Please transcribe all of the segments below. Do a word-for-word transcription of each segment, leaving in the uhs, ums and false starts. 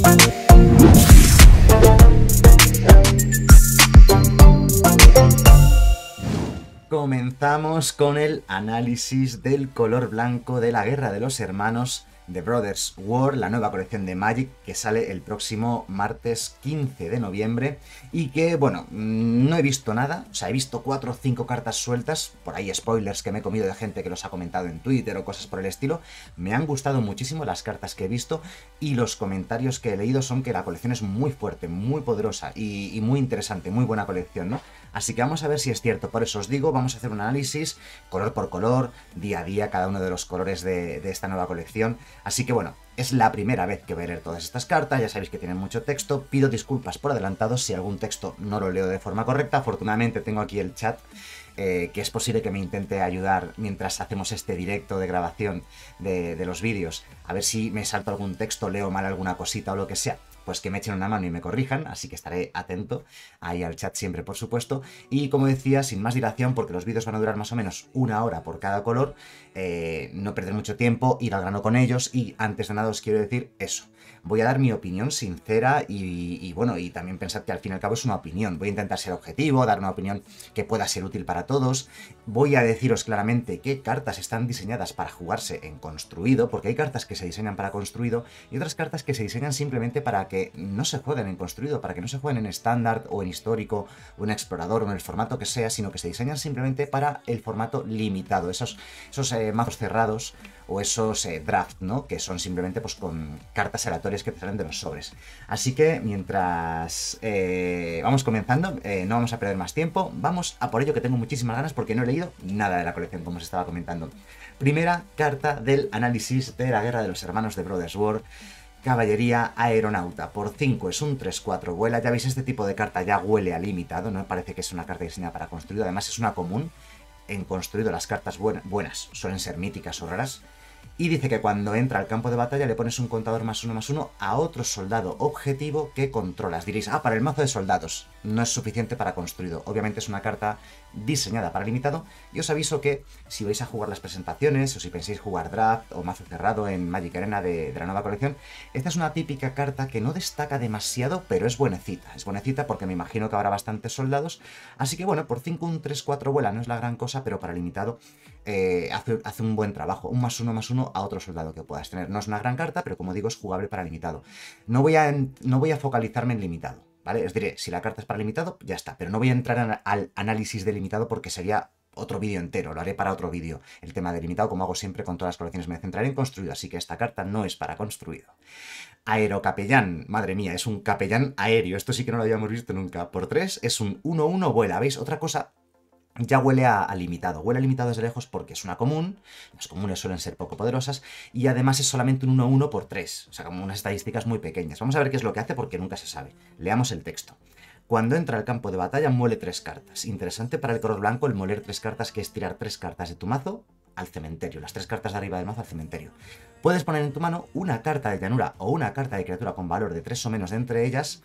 Comenzamos con el análisis del color blanco de la Guerra de los Hermanos The Brothers War, la nueva colección de Magic que sale el próximo martes quince de noviembre y que, bueno, no he visto nada, o sea, he visto cuatro o cinco cartas sueltas, por ahí spoilers que me he comido de gente que los ha comentado en Twitter o cosas por el estilo. Me han gustado muchísimo las cartas que he visto y los comentarios que he leído son que la colección es muy fuerte, muy poderosa y, y muy interesante, muy buena colección, ¿no? Así que vamos a ver si es cierto, por eso os digo, vamos a hacer un análisis color por color, día a día, cada uno de los colores de, de esta nueva colección. Así que bueno, es la primera vez que voy a leer todas estas cartas, ya sabéis que tienen mucho texto, pido disculpas por adelantado si algún texto no lo leo de forma correcta. Afortunadamente tengo aquí el chat, eh, que es posible que me intente ayudar mientras hacemos este directo de grabación de, de los vídeos, a ver si me salto algún texto, leo mal alguna cosita o lo que sea, pues que me echen una mano y me corrijan, así que estaré atento ahí al chat siempre, por supuesto. Y como decía, sin más dilación, porque los vídeos van a durar más o menos una hora por cada color, eh, no perder mucho tiempo, ir al grano con ellos. Y antes de nada os quiero decir eso. Voy a dar mi opinión sincera y, y bueno, y también pensad que al fin y al cabo es una opinión. Voy a intentar ser objetivo, dar una opinión que pueda ser útil para todos. Voy a deciros claramente qué cartas están diseñadas para jugarse en construido, porque hay cartas que se diseñan para construido y otras cartas que se diseñan simplemente para que no se jueguen en construido, para que no se jueguen en estándar o en histórico o en explorador o en el formato que sea, sino que se diseñan simplemente para el formato limitado, esos, esos eh, mazos cerrados o esos eh, draft, ¿no? Que son simplemente pues con cartas aleatorias que te salen de los sobres. Así que mientras eh, vamos comenzando, eh, no vamos a perder más tiempo, vamos a por ello, que tengo muchísimas ganas porque no he leído nada de la colección, como os estaba comentando. Primera carta del análisis de la Guerra de los Hermanos de Brothers War, Caballería Aeronauta. Por cinco es un tres cuatro vuela. Ya veis, este tipo de carta ya huele a limitado, no me parece que es una carta diseñada para construido, además es una común. En construido las cartas buena, buenas suelen ser míticas o raras. Y dice que cuando entra al campo de batalla le pones un contador más uno más uno a otro soldado objetivo que controlas. Diréis, ah, para el mazo de soldados no es suficiente para construido. Obviamente es una carta diseñada para limitado y os aviso que si vais a jugar las presentaciones o si pensáis jugar draft o mazo cerrado en Magic Arena de, de la nueva colección, esta es una típica carta que no destaca demasiado, pero es buenecita. Es buenecita porque me imagino que habrá bastantes soldados. Así que bueno, por cinco un tres cuatro vuela no es la gran cosa, pero para limitado eh, hace, hace un buen trabajo. Un más uno más uno a otro soldado que puedas tener. No es una gran carta, pero como digo, es jugable para limitado. No voy a, no voy a focalizarme en limitado, ¿vale? Os diré, si la carta es para limitado, ya está. Pero no voy a entrar al análisis de limitado porque sería otro vídeo entero. Lo haré para otro vídeo. El tema de limitado, como hago siempre con todas las colecciones, me centraré en construido. Así que esta carta no es para construido. Aerocapellán, madre mía, es un capellán aéreo. Esto sí que no lo habíamos visto nunca. Por tres es un uno uno vuela. ¿Veis? Otra cosa... Ya huele a, a limitado, huele a limitado desde lejos porque es una común, las comunes suelen ser poco poderosas y además es solamente un uno uno por tres, o sea, como unas estadísticas muy pequeñas. Vamos a ver qué es lo que hace porque nunca se sabe. Leamos el texto. Cuando entra al campo de batalla muele tres cartas. Interesante para el color blanco el moler tres cartas, que es tirar tres cartas de tu mazo al cementerio, las tres cartas de arriba del mazo al cementerio. Puedes poner en tu mano una carta de llanura o una carta de criatura con valor de tres o menos de entre ellas,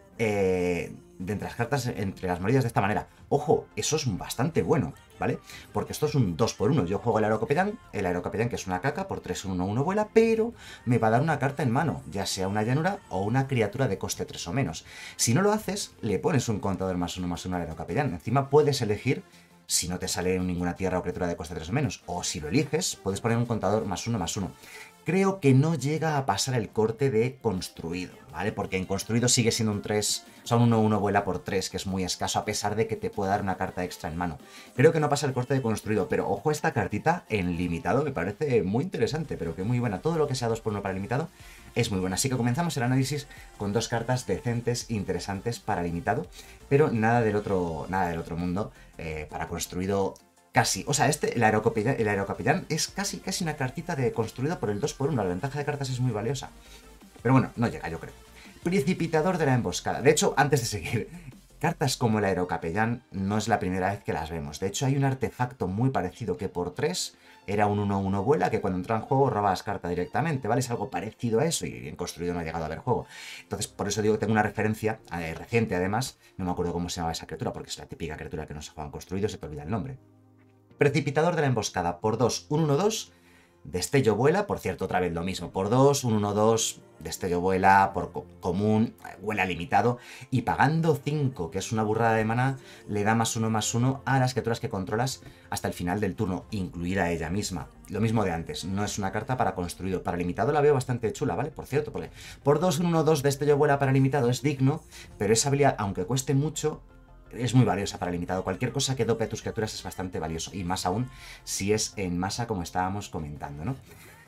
Eh, de entre las cartas, entre las moridas de esta manera. Ojo, eso es bastante bueno, ¿vale? Porque esto es un dos por uno. Yo juego el Aerocapellán, el Aerocapellán que es una caca, por tres uno uno vuela, pero me va a dar una carta en mano, ya sea una llanura o una criatura de coste tres o menos. Si no lo haces, le pones un contador más uno más uno al Aerocapellán. Encima puedes elegir si no te sale ninguna tierra o criatura de coste tres o menos. O si lo eliges, puedes poner un contador más uno más uno. Creo que no llega a pasar el corte de construido, ¿vale? Porque en construido sigue siendo un tres, o sea, un uno uno vuela por tres, que es muy escaso, a pesar de que te pueda dar una carta extra en mano. Creo que no pasa el corte de construido, pero ojo, esta cartita en limitado me parece muy interesante, pero que muy buena. Todo lo que sea dos por uno para limitado es muy buena. Así que comenzamos el análisis con dos cartas decentes, interesantes para limitado, pero nada del otro, nada del otro mundo. Eh, para construido... Casi, o sea, este, el Aerocapellán, el Aerocapellán es casi, casi una cartita de construido por el dos por uno. La ventaja de cartas es muy valiosa. Pero bueno, no llega, yo creo. Precipitador de la emboscada. De hecho, antes de seguir, cartas como el Aerocapellán no es la primera vez que las vemos. De hecho, hay un artefacto muy parecido que por tres era un uno uno vuela, que cuando entra en juego robas carta directamente, ¿vale? Es algo parecido a eso y en construido no ha llegado a haber juego. Entonces, por eso digo que tengo una referencia eh, reciente, además. No me acuerdo cómo se llamaba esa criatura, porque es la típica criatura que no se juega en construido, se te olvida el nombre. Precipitador de la emboscada, por dos, un uno dos, Destello Vuela, por cierto, otra vez lo mismo, por dos, un uno dos, Destello Vuela, por co común, vuela limitado, y pagando cinco, que es una burrada de maná, le da más uno más uno a las criaturas que controlas hasta el final del turno, incluida ella misma. Lo mismo de antes, no es una carta para construido, para limitado la veo bastante chula, ¿vale? Por cierto, porque por dos, un uno dos, Destello Vuela para limitado es digno, pero esa habilidad, aunque cueste mucho, es muy valiosa para limitado. Cualquier cosa que dope a tus criaturas es bastante valioso, y más aún si es en masa como estábamos comentando, ¿no?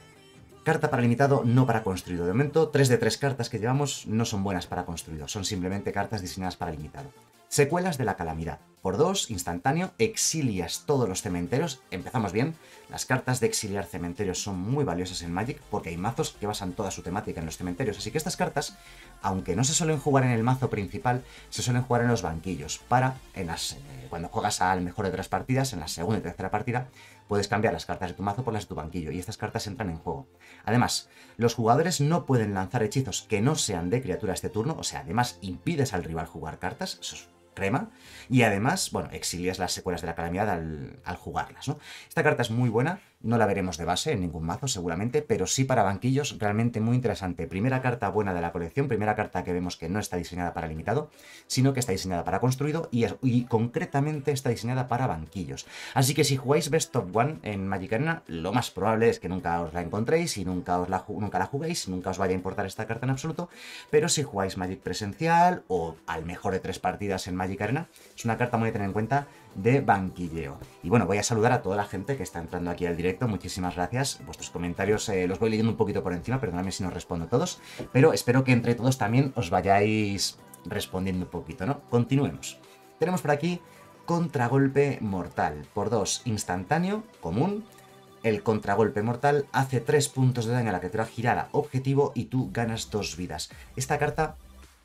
Carta para limitado, no para construido. De momento, tres de tres cartas que llevamos no son buenas para construido, son simplemente cartas diseñadas para limitado. Secuelas de la Calamidad. Por dos, instantáneo, exilias todos los cementerios. Empezamos bien. Las cartas de exiliar cementerios son muy valiosas en Magic porque hay mazos que basan toda su temática en los cementerios. Así que estas cartas, aunque no se suelen jugar en el mazo principal, se suelen jugar en los banquillos. Para, en las, eh, cuando juegas al mejor de tres partidas, en la segunda y tercera partida, puedes cambiar las cartas de tu mazo por las de tu banquillo y estas cartas entran en juego. Además, los jugadores no pueden lanzar hechizos que no sean de criatura este turno, o sea, además impides al rival jugar cartas, eso es crema, y además, bueno, exilias las secuelas de la calamidad al, al jugarlas, ¿no? Esta carta es muy buena, no la veremos de base en ningún mazo seguramente, pero sí para banquillos, realmente muy interesante. Primera carta buena de la colección, primera carta que vemos que no está diseñada para limitado, sino que está diseñada para construido y, es, y concretamente está diseñada para banquillos. Así que si jugáis Best of One en Magic Arena, lo más probable es que nunca os la encontréis y nunca, os la, nunca la juguéis, nunca os vaya a importar esta carta en absoluto, pero si jugáis Magic presencial o al mejor de tres partidas en Magic Arena, es una carta muy a tener en cuenta de banquilleo. Y bueno, voy a saludar a toda la gente que está entrando aquí al directo, muchísimas gracias. Vuestros comentarios eh, los voy leyendo un poquito por encima, perdonadme si no respondo a todos, pero espero que entre todos también os vayáis respondiendo un poquito, ¿no? Continuemos. Tenemos por aquí Contragolpe Mortal, por dos, instantáneo, común. El contragolpe mortal hace tres puntos de daño a la criatura girada objetivo y tú ganas dos vidas. Esta carta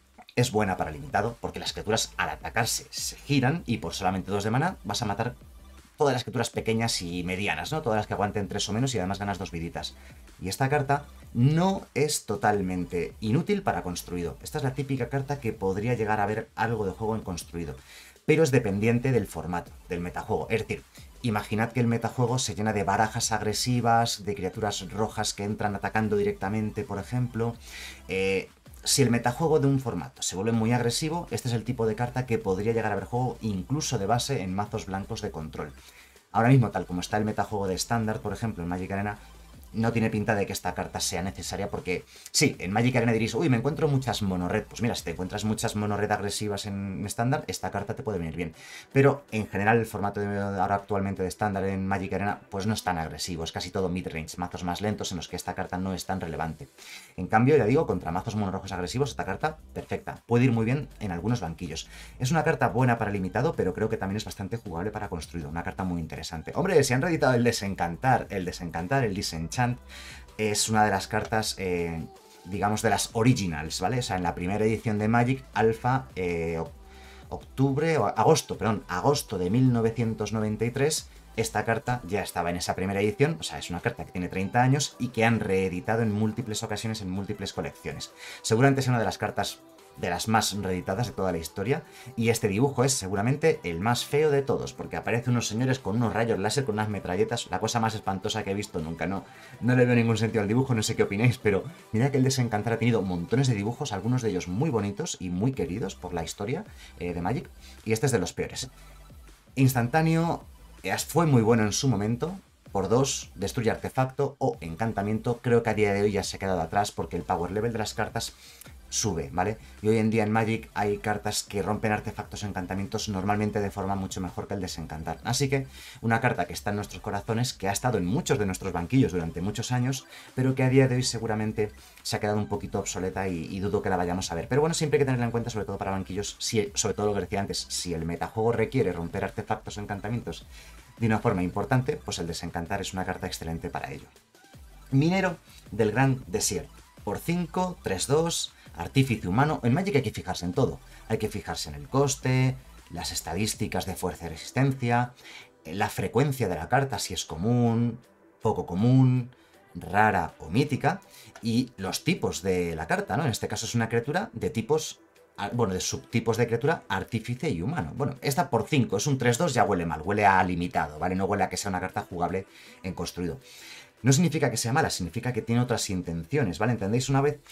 es buena para limitado, porque las criaturas al atacarse se giran y por solamente dos de mana vas a matar todas las criaturas pequeñas y medianas, ¿no? Todas las que aguanten tres o menos y además ganas dos viditas. Y esta carta no es totalmente inútil para construido. Esta es la típica carta que podría llegar a ver algo de juego en construido, pero es dependiente del formato, del metajuego. Es decir, imaginad que el metajuego se llena de barajas agresivas, de criaturas rojas que entran atacando directamente, por ejemplo. Eh, si el metajuego de un formato se vuelve muy agresivo, este es el tipo de carta que podría llegar a ver juego incluso de base en mazos blancos de control. Ahora mismo, tal como está el metajuego de estándar, por ejemplo, en Magic Arena, no tiene pinta de que esta carta sea necesaria porque, sí, en Magic Arena diréis, uy, me encuentro muchas monored. Pues mira, si te encuentras muchas monored agresivas en estándar, esta carta te puede venir bien. Pero en general el formato de ahora actualmente de estándar en Magic Arena pues no es tan agresivo, es casi todo midrange, mazos más lentos en los que esta carta no es tan relevante. En cambio, ya digo, contra mazos monorrojos agresivos, esta carta, perfecta, puede ir muy bien en algunos banquillos. Es una carta buena para limitado, pero creo que también es bastante jugable para construido, una carta muy interesante. Hombre, si han reeditado el Desencantar, el Desencantar, el Disenchant, es una de las cartas, eh, digamos, de las originals, ¿vale? O sea, en la primera edición de Magic, Alpha, eh, octubre, o agosto, perdón, agosto de mil novecientos noventa y tres, esta carta ya estaba en esa primera edición, o sea, es una carta que tiene treinta años y que han reeditado en múltiples ocasiones, en múltiples colecciones. Seguramente es una de las cartas de las más reeditadas de toda la historia, y este dibujo es seguramente el más feo de todos, porque aparecen unos señores con unos rayos láser, con unas metralletas, la cosa más espantosa que he visto nunca, no, no le veo ningún sentido al dibujo, no sé qué opináis, pero mirad que el Desencantar ha tenido montones de dibujos, algunos de ellos muy bonitos y muy queridos por la historia eh, de Magic, y este es de los peores. Instantáneo, fue muy bueno en su momento. Por dos, destruye artefacto o encantamiento. Creo que a día de hoy ya se ha quedado atrás porque el power level de las cartas sube, ¿vale? Y hoy en día en Magic hay cartas que rompen artefactos o encantamientos normalmente de forma mucho mejor que el Desencantar. Así que una carta que está en nuestros corazones, que ha estado en muchos de nuestros banquillos durante muchos años, pero que a día de hoy seguramente se ha quedado un poquito obsoleta y, y dudo que la vayamos a ver. Pero bueno, siempre hay que tenerla en cuenta, sobre todo para banquillos, si, sobre todo lo que decía antes, si el metajuego requiere romper artefactos o encantamientos de una forma importante, pues el Desencantar es una carta excelente para ello. Minero del Gran Desierto. Por cinco, tres dos, artífice humano. En Magic hay que fijarse en todo. Hay que fijarse en el coste, las estadísticas de fuerza y resistencia, la frecuencia de la carta, si es común, poco común, rara o mítica, y los tipos de la carta, ¿no? En este caso es una criatura de tipos, bueno, de subtipos de criatura, artífice y humano. Bueno, esta por cinco, es un tres dos, ya huele mal, huele a limitado, ¿vale? No huele a que sea una carta jugable en construido. No significa que sea mala, significa que tiene otras intenciones, ¿vale? ¿Entendéis? Una vez...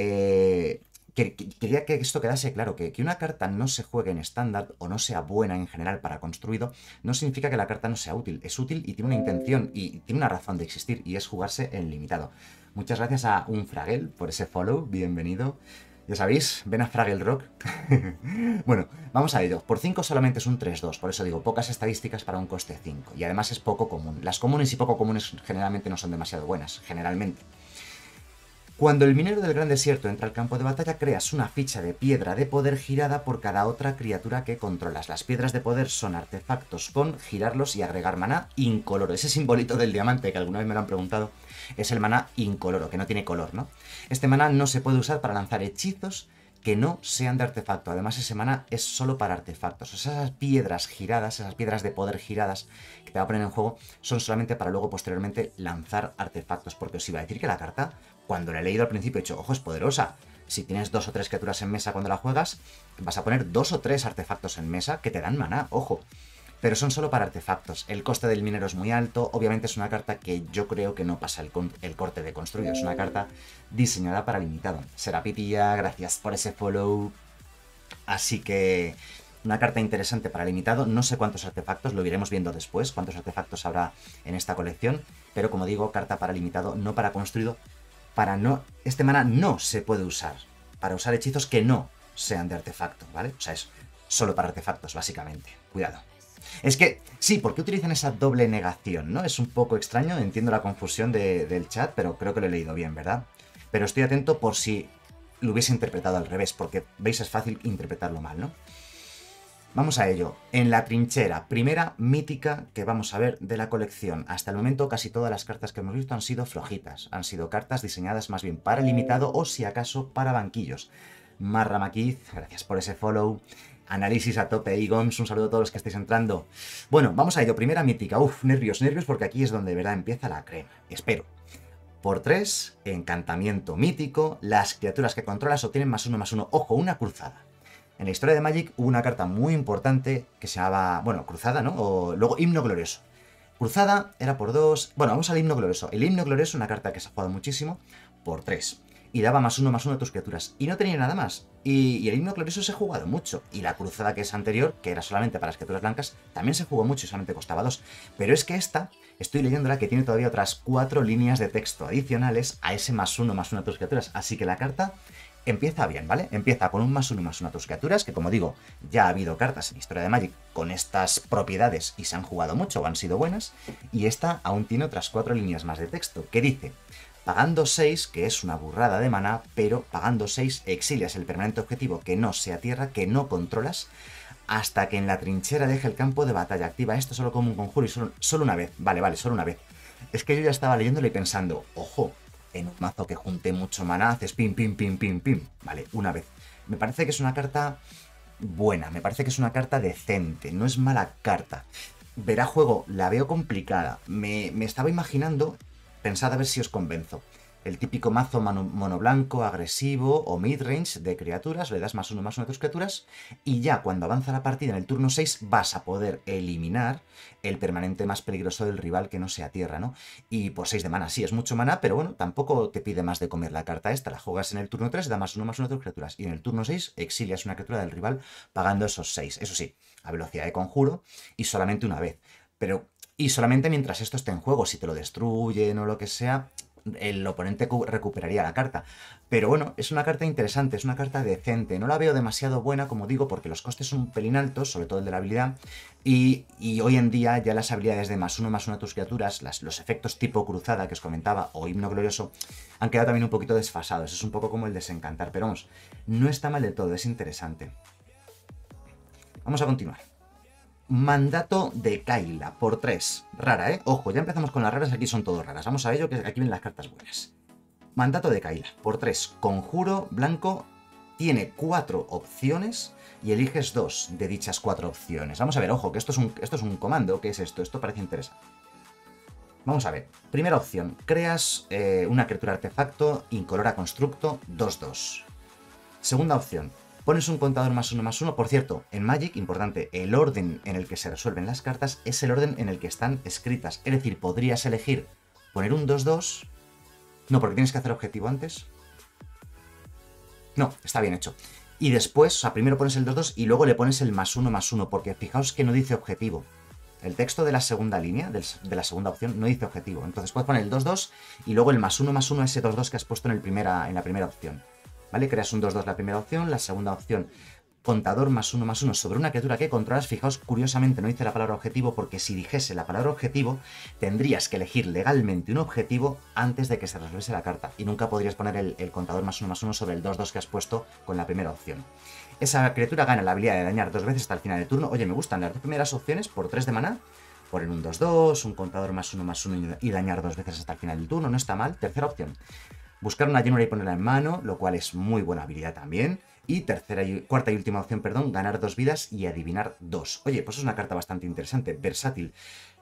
Eh, que- que- quería que esto quedase claro, que, que una carta no se juegue en estándar o no sea buena en general para construido, no significa que la carta no sea útil. Es útil y tiene una intención y tiene una razón de existir, y es jugarse en limitado. Muchas gracias a un Fragel por ese follow, bienvenido. Ya sabéis, ven a Fraggle Rock. Bueno, vamos a ello. Por cinco solamente es un tres dos, por eso digo, pocas estadísticas para un coste cinco. Y además es poco común. Las comunes y poco comunes generalmente no son demasiado buenas, generalmente. Cuando el minero del gran desierto entra al campo de batalla, creas una ficha de piedra de poder girada por cada otra criatura que controlas. Las piedras de poder son artefactos con girarlos y agregar maná incoloro. Ese simbolito del diamante, que alguna vez me lo han preguntado, es el maná incoloro, que no tiene color, ¿no? Este maná no se puede usar para lanzar hechizos que no sean de artefacto. Además, ese maná es solo para artefactos. O sea, esas piedras giradas, esas piedras de poder giradas que te va a poner en juego, son solamente para luego posteriormente lanzar artefactos. Porque os iba a decir que la carta, cuando la he leído al principio, he dicho, ojo, es poderosa. Si tienes dos o tres criaturas en mesa cuando la juegas, vas a poner dos o tres artefactos en mesa que te dan maná, ojo. Pero son solo para artefactos. El coste del minero es muy alto. Obviamente es una carta que yo creo que no pasa el, el corte de construido. Es una carta diseñada para limitado. Serapitilla, gracias por ese follow. Así que una carta interesante para limitado. No sé cuántos artefactos, lo iremos viendo después, cuántos artefactos habrá en esta colección. Pero como digo, carta para limitado, no para construido. Para no... Este mana no se puede usar para usar hechizos que no sean de artefacto, ¿vale? O sea, es solo para artefactos, básicamente. Cuidado. Es que, sí, ¿por qué utilizan esa doble negación, no? Es un poco extraño, entiendo la confusión de, del chat, pero creo que lo he leído bien, ¿verdad? Pero estoy atento por si lo hubiese interpretado al revés, porque, veis, es fácil interpretarlo mal, ¿no? Vamos a ello. En la trinchera, primera mítica que vamos a ver de la colección. Hasta el momento casi todas las cartas que hemos visto han sido flojitas. Han sido cartas diseñadas más bien para limitado o, si acaso, para banquillos. Marra Maquiz, gracias por ese follow. Análisis a tope, Igons, un saludo a todos los que estáis entrando. Bueno, vamos a ello. Primera mítica. Uf, nervios, nervios, porque aquí es donde de verdad empieza la crema. Espero. Por tres, encantamiento mítico. Las criaturas que controlas obtienen más uno, más uno. Ojo, una cruzada. En la historia de Magic hubo una carta muy importante que se llamaba, bueno, cruzada, ¿no? O luego himno glorioso. Cruzada era por dos. Bueno, vamos al himno glorioso. El himno glorioso es una carta que se ha jugado muchísimo por tres. Y daba más uno más uno a tus criaturas. Y no tenía nada más. Y, y el himno glorioso se ha jugado mucho. Y la cruzada, que es anterior, que era solamente para las criaturas blancas, también se jugó mucho y solamente costaba dos. Pero es que esta, estoy leyéndola, que tiene todavía otras cuatro líneas de texto adicionales a ese más uno más uno a tus criaturas. Así que la carta empieza bien, ¿vale? Empieza con un más uno más uno a tus criaturas, que como digo, ya ha habido cartas en Historia de Magic con estas propiedades y se han jugado mucho o han sido buenas. Y esta aún tiene otras cuatro líneas más de texto, que dice: pagando seis, que es una burrada de maná, pero pagando seis exilias el permanente objetivo que no sea tierra, que no controlas, hasta que en la trinchera deje el campo de batalla. Activa esto solo como un conjuro y solo, solo una vez. Vale, vale, solo una vez. Es que yo ya estaba leyéndolo y pensando, ojo, en un mazo que junte mucho maná, haces pim, pim, pim, pim, pim. Vale, una vez. Me parece que es una carta buena, me parece que es una carta decente, no es mala carta. Verá juego, la veo complicada. Me, me estaba imaginando, pensad a ver si os convenzo. El típico mazo mono, mono blanco, agresivo o midrange de criaturas, le das más uno más uno a tus criaturas, y ya cuando avanza la partida en el turno seis vas a poder eliminar el permanente más peligroso del rival que no sea tierra, ¿no? Y por seis de mana, sí, es mucho mana, pero bueno, tampoco te pide más de comer la carta esta. La juegas en el turno tres, da más uno más uno a tus criaturas, y en el turno seis exilias una criatura del rival pagando esos seis. Eso sí, a velocidad de conjuro y solamente una vez. Pero, y solamente mientras esto esté en juego. Si te lo destruyen o lo que sea, el oponente recuperaría la carta. Pero bueno, es una carta interesante, es una carta decente. No la veo demasiado buena, como digo, porque los costes son un pelín altos, sobre todo el de la habilidad. Y, y hoy en día ya las habilidades de más uno más uno a tus criaturas, las, los efectos tipo cruzada que os comentaba, o himno glorioso, han quedado también un poquito desfasados. Es un poco como el desencantar, pero vamos, no está mal del todo, es interesante. Vamos a continuar. Mandato de Kayla, por tres. Rara, ¿eh? Ojo, ya empezamos con las raras, aquí son todas raras. Vamos a ello, que aquí vienen las cartas buenas. Mandato de Kayla, por tres. Conjuro blanco, tiene cuatro opciones y eliges dos de dichas cuatro opciones. Vamos a ver, ojo, que esto es un, esto es un comando. ¿Qué es esto? Esto parece interesante. Vamos a ver. Primera opción, creas eh, una criatura artefacto incolora constructo dos dos. Segunda opción, pones un contador más uno más uno. Por cierto, en Magic, importante, el orden en el que se resuelven las cartas es el orden en el que están escritas. Es decir, podrías elegir poner un dos dos... No, porque tienes que hacer objetivo antes. No, está bien hecho. Y después, o sea, primero pones el dos dos y luego le pones el más uno más uno, porque fijaos que no dice objetivo. El texto de la segunda línea, de la segunda opción, no dice objetivo. Entonces puedes poner el dos dos y luego el más uno más uno, ese dos dos que has puesto en, el primera, en la primera opción. ¿Vale? Creas un dos dos la primera opción, la segunda opción, contador más uno más uno sobre una criatura que controlas. Fijaos, curiosamente no dice la palabra objetivo, porque si dijese la palabra objetivo, tendrías que elegir legalmente un objetivo antes de que se resuelviese la carta. Y nunca podrías poner el, el contador más uno más uno sobre el dos dos que has puesto con la primera opción. Esa criatura gana la habilidad de dañar dos veces hasta el final del turno. Oye, me gustan las dos primeras opciones por tres de maná. Poner un dos dos, un contador más uno más uno y dañar dos veces hasta el final del turno. No está mal. Tercera opción. Buscar una llanura y ponerla en mano, lo cual es muy buena habilidad también. Y tercera y cuarta y última opción, perdón, ganar dos vidas y adivinar dos. Oye, pues es una carta bastante interesante, versátil.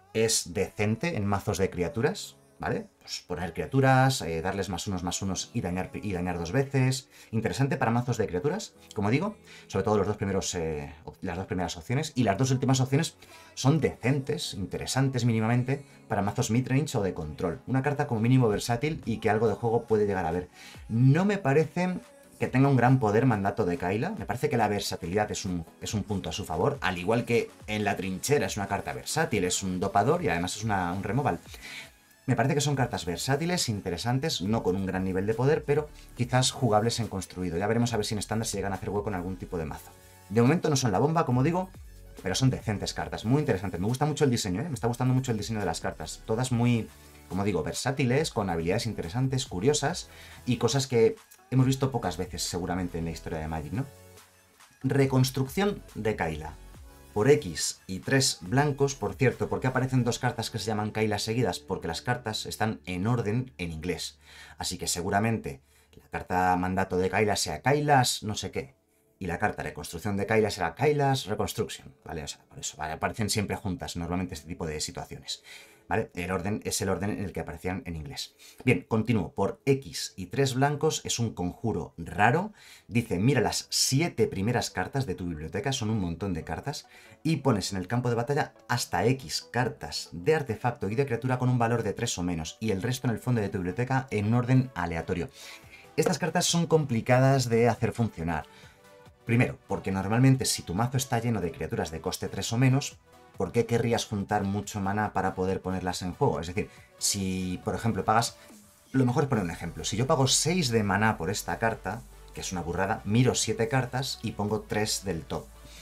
Es decente en mazos de criaturas, ¿vale? Pues poner criaturas, eh, darles más unos más unos y dañar, y dañar dos veces. Interesante para mazos de criaturas, como digo. Sobre todo los dos primeros, eh, las dos primeras opciones. Y las dos últimas opciones son decentes, interesantes mínimamente, para mazos midrange o de control. Una carta como mínimo versátil y que algo de juego puede llegar a ver. No me parece que tenga un gran poder mandato de Kayla. Me parece que la versatilidad es un, es un punto a su favor, al igual que en la trinchera es una carta versátil, es un dopador y además es una, un removal. Me parece que son cartas versátiles, interesantes, no con un gran nivel de poder, pero quizás jugables en construido. Ya veremos a ver si en estándar se llegan a hacer hueco en algún tipo de mazo. De momento no son la bomba, como digo, pero son decentes cartas, muy interesantes. Me gusta mucho el diseño, ¿eh? Me está gustando mucho el diseño de las cartas. Todas muy, como digo, versátiles, con habilidades interesantes, curiosas y cosas que hemos visto pocas veces seguramente en la historia de Magic, ¿no? Reconstrucción de Kayla. Por X y tres blancos, por cierto, ¿por qué aparecen dos cartas que se llaman Kayla seguidas? Porque las cartas están en orden en inglés. Así que seguramente la carta mandato de Kayla sea Kaylas no sé qué. Y la carta reconstrucción de Kayla será Kaylas Reconstruction, ¿vale? O sea, por eso, ¿vale? Aparecen siempre juntas normalmente este tipo de situaciones, ¿vale? El orden es el orden en el que aparecían en inglés. Bien, continúo. Por X y tres blancos es un conjuro raro. Dice, mira las siete primeras cartas de tu biblioteca, son un montón de cartas, y pones en el campo de batalla hasta X cartas de artefacto y de criatura con un valor de tres o menos, y el resto en el fondo de tu biblioteca en un orden aleatorio. Estas cartas son complicadas de hacer funcionar. Primero, porque normalmente si tu mazo está lleno de criaturas de coste tres o menos, ¿por qué querrías juntar mucho maná para poder ponerlas en juego? Es decir, si por ejemplo pagas... Lo mejor es poner un ejemplo. Si yo pago seis de maná por esta carta, que es una burrada, miro siete cartas y pongo tres del top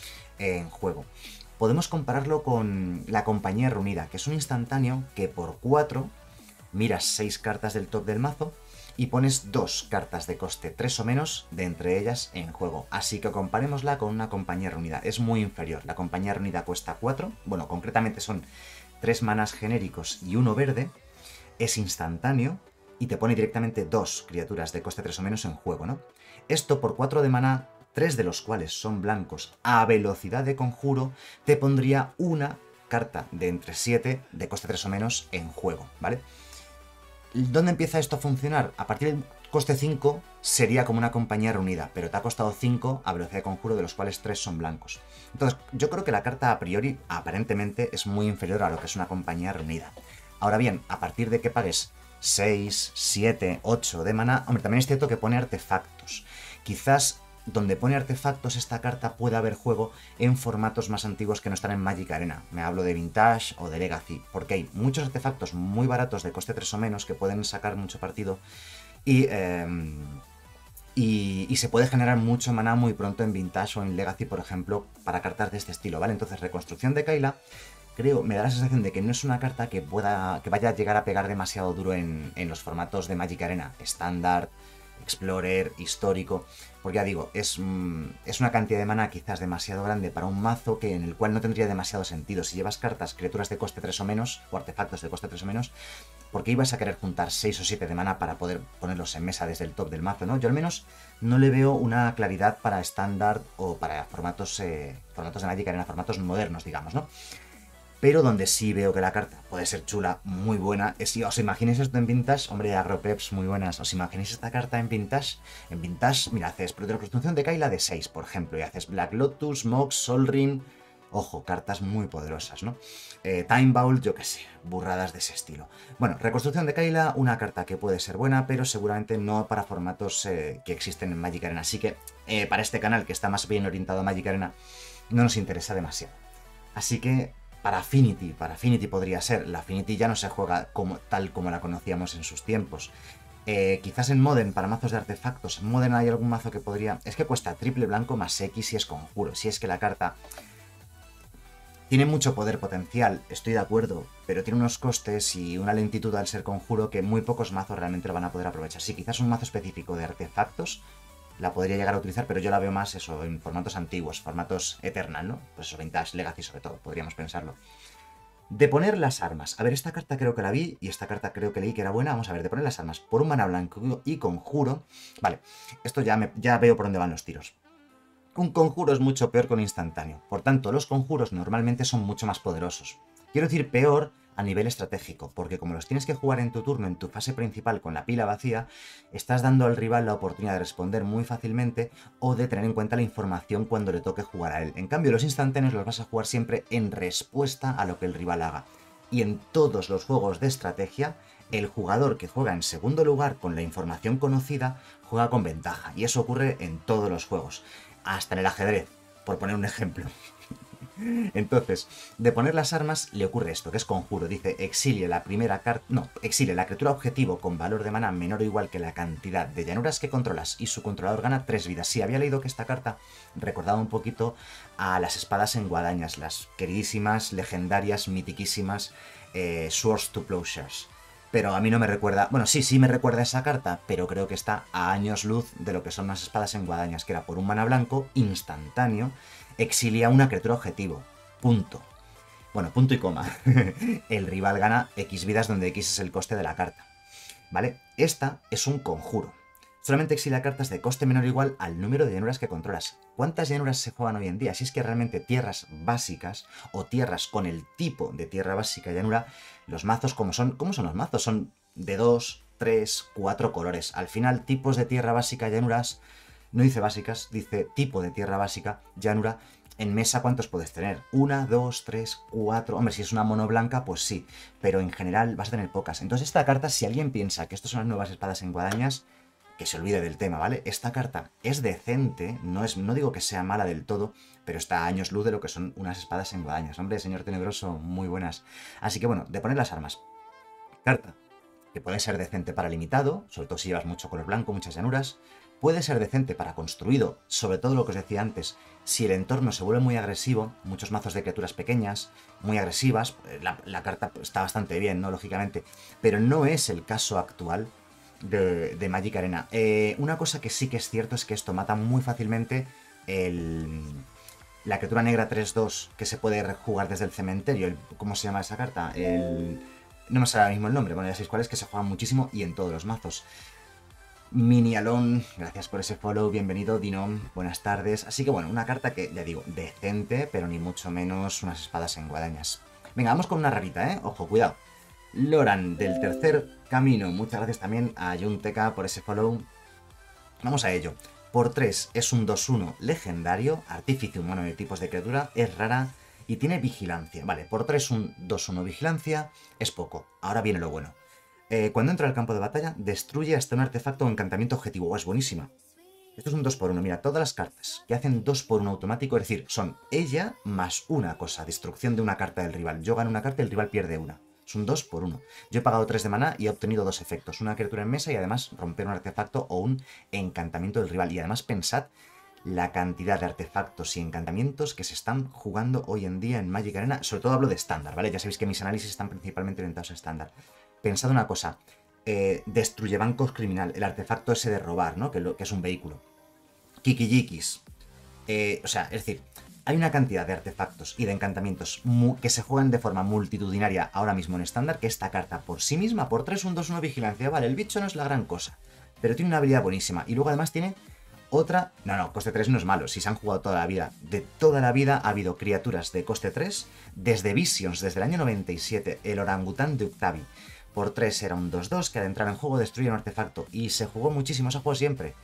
en juego. Podemos compararlo con la Compañía Reunida, que es un instantáneo que por cuatro miras seis cartas del top del mazo y pones dos cartas de coste tres o menos de entre ellas en juego. Así que comparémosla con una Compañía Reunida. Es muy inferior. La Compañía Reunida cuesta cuatro. Bueno, concretamente son tres manas genéricos y uno verde. Es instantáneo y te pone directamente dos criaturas de coste tres o menos en juego, ¿no? Esto por cuatro de maná, tres de los cuales son blancos a velocidad de conjuro, te pondría una carta de entre siete de coste tres o menos en juego, ¿vale? ¿Dónde empieza esto a funcionar? A partir del coste cinco sería como una Compañía Reunida, pero te ha costado cinco a velocidad de conjuro, de los cuales tres son blancos. Entonces, yo creo que la carta a priori, aparentemente, es muy inferior a lo que es una Compañía Reunida. Ahora bien, a partir de que pagues seis, siete, ocho de maná, hombre, también es cierto que pone artefactos. Quizás donde pone artefactos esta carta puede haber juego en formatos más antiguos que no están en Magic Arena. Me hablo de Vintage o de Legacy, porque hay muchos artefactos muy baratos de coste tres o menos que pueden sacar mucho partido y, eh, y, y se puede generar mucho maná muy pronto en Vintage o en Legacy, por ejemplo, para cartas de este estilo, ¿vale? Entonces, reconstrucción de Kayla, creo, me da la sensación de que no es una carta que pueda, que vaya a llegar a pegar demasiado duro en, en los formatos de Magic Arena, estándar, Explorer, histórico, porque ya digo, es, es una cantidad de maná quizás demasiado grande para un mazo que en el cual no tendría demasiado sentido. Si llevas cartas, criaturas de coste tres o menos, o artefactos de coste tres o menos, ¿por qué ibas a querer juntar seis o siete de maná para poder ponerlos en mesa desde el top del mazo, ¿no? Yo al menos no le veo una claridad para estándar o para formatos, eh, formatos de Magic Arena, formatos modernos, digamos, ¿no? Pero donde sí veo que la carta puede ser chula, muy buena, es si os imagináis esto en Vintage, hombre, agropeps muy buenas, os imagináis esta carta en Vintage, en Vintage, mira, haces reconstrucción de Kayla de seis, por ejemplo, y haces Black Lotus, Mox, Sol Ring, Ojo, cartas muy poderosas, ¿no? Eh, Time Vault, yo qué sé, burradas de ese estilo. Bueno, Reconstrucción de Kayla, una carta que puede ser buena, pero seguramente no para formatos eh, que existen en Magic Arena. Así que eh, para este canal, que está más bien orientado a Magic Arena, no nos interesa demasiado. Así que para Affinity, para Affinity podría ser. La Affinity ya no se juega como, tal como la conocíamos en sus tiempos. Eh, quizás en Modern, para mazos de artefactos, en Modern hay algún mazo que podría... Es que cuesta triple blanco más X si es conjuro. Si es que la carta tiene mucho poder potencial, estoy de acuerdo, pero tiene unos costes y una lentitud al ser conjuro que muy pocos mazos realmente lo van a poder aprovechar. Sí, quizás un mazo específico de artefactos la podría llegar a utilizar, pero yo la veo más eso, en formatos antiguos, formatos Eternal, ¿no? Pues eso, Vintage, Legacy sobre todo, podríamos pensarlo. Deponer las armas. A ver, esta carta creo que la vi y esta carta creo que leí que era buena. Vamos a ver, deponer las armas por un mana blanco y conjuro. Vale, esto ya, me, ya veo por dónde van los tiros. Un conjuro es mucho peor que un instantáneo. Por tanto, los conjuros normalmente son mucho más poderosos. Quiero decir peor a nivel estratégico, porque como los tienes que jugar en tu turno, en tu fase principal con la pila vacía, estás dando al rival la oportunidad de responder muy fácilmente o de tener en cuenta la información cuando le toque jugar a él. En cambio, los instantáneos los vas a jugar siempre en respuesta a lo que el rival haga. Y en todos los juegos de estrategia, el jugador que juega en segundo lugar con la información conocida juega con ventaja. Y eso ocurre en todos los juegos. Hasta en el ajedrez, por poner un ejemplo. Entonces, de poner las armas le ocurre esto, que es conjuro. Dice, exilie la primera carta... No, exilie la criatura objetivo con valor de mana menor o igual que la cantidad de llanuras que controlas y su controlador gana tres vidas. Sí, había leído que esta carta recordaba un poquito a las espadas en guadañas, las queridísimas, legendarias, mitiquísimas eh, Swords to Plowshares. Pero a mí no me recuerda... Bueno, sí, sí me recuerda esa carta, pero creo que está a años luz de lo que son las espadas en guadañas, que era por un mana blanco, instantáneo, exilia una criatura objetivo. Punto. Bueno, punto y coma. El rival gana X vidas donde X es el coste de la carta. ¿Vale? Esta es un conjuro. Solamente exilia cartas de coste menor o igual al número de llanuras que controlas. ¿Cuántas llanuras se juegan hoy en día? Si es que realmente tierras básicas o tierras con el tipo de tierra básica llanura, los mazos como son... ¿Cómo son los mazos? Son de dos, tres, cuatro colores. Al final, tipos de tierra básica llanuras... No dice básicas, dice tipo de tierra básica, llanura. En mesa, ¿cuántos puedes tener? Una, dos, tres, cuatro... Hombre, si es una mono blanca, pues sí. Pero en general vas a tener pocas. Entonces esta carta, si alguien piensa que estos son las nuevas espadas en guadañas, que se olvide del tema, ¿vale? Esta carta es decente, no, es, no digo que sea mala del todo, pero está a años luz de lo que son unas espadas en guadañas. Hombre, señor tenebroso, muy buenas. Así que bueno, de poner las armas. Carta que puede ser decente para limitado, sobre todo si llevas mucho color blanco, muchas llanuras. Puede ser decente para construido, sobre todo lo que os decía antes, si el entorno se vuelve muy agresivo, muchos mazos de criaturas pequeñas, muy agresivas, la, la carta está bastante bien, ¿no? Lógicamente, pero no es el caso actual de, de Magic Arena. Eh, una cosa que sí que es cierto es que esto mata muy fácilmente el, la criatura negra tres dos que se puede jugar desde el cementerio. El, ¿Cómo se llama esa carta? El, no me sale ahora mismo el nombre, bueno, ya sabéis cuál es, que se juega muchísimo y en todos los mazos. Mini Alon, gracias por ese follow, bienvenido. Dinom, buenas tardes. Así que bueno, una carta que, ya digo, decente, pero ni mucho menos unas espadas en guadañas. Venga, vamos con una rarita, ¿eh? Ojo, cuidado. Loran, del tercer camino. Muchas gracias también a Junteka por ese follow. Vamos a ello. Por tres es un dos uno legendario, artífice humano de tipos de criatura, es rara y tiene vigilancia. Vale, por tres un dos uno vigilancia es poco. Ahora viene lo bueno. Eh, cuando entra al campo de batalla, destruye hasta un artefacto o encantamiento objetivo. Oh, es buenísima. Esto es un dos por uno. Mira, todas las cartas que hacen dos por uno automático, es decir, son ella más una cosa, destrucción de una carta del rival. Yo gano una carta y el rival pierde una. Es un dos por uno. Yo he pagado tres de maná y he obtenido dos efectos. Una criatura en mesa y además romper un artefacto o un encantamiento del rival. Y además pensad la cantidad de artefactos y encantamientos que se están jugando hoy en día en Magic Arena. Sobre todo hablo de estándar, ¿vale? Ya sabéis que mis análisis están principalmente orientados a estándar. Pensad una cosa, eh, destruye bancos criminal, el artefacto ese de robar, ¿no? Que, lo, que es un vehículo. Kikijikis. Eh, o sea, es decir, hay una cantidad de artefactos y de encantamientos que se juegan de forma multitudinaria ahora mismo en estándar, que esta carta por sí misma, por tres un dos uno vigilancia, vale, el bicho no es la gran cosa, pero tiene una habilidad buenísima. Y luego además tiene otra... No, no, coste tres no es malo, si se han jugado toda la vida. De toda la vida ha habido criaturas de coste tres, desde Visions, desde el año noventa y siete, el orangután de Uktavi. Por tres era un dos dos que al entrar en juego destruye un artefacto y se jugó muchísimo, se jugó siempre.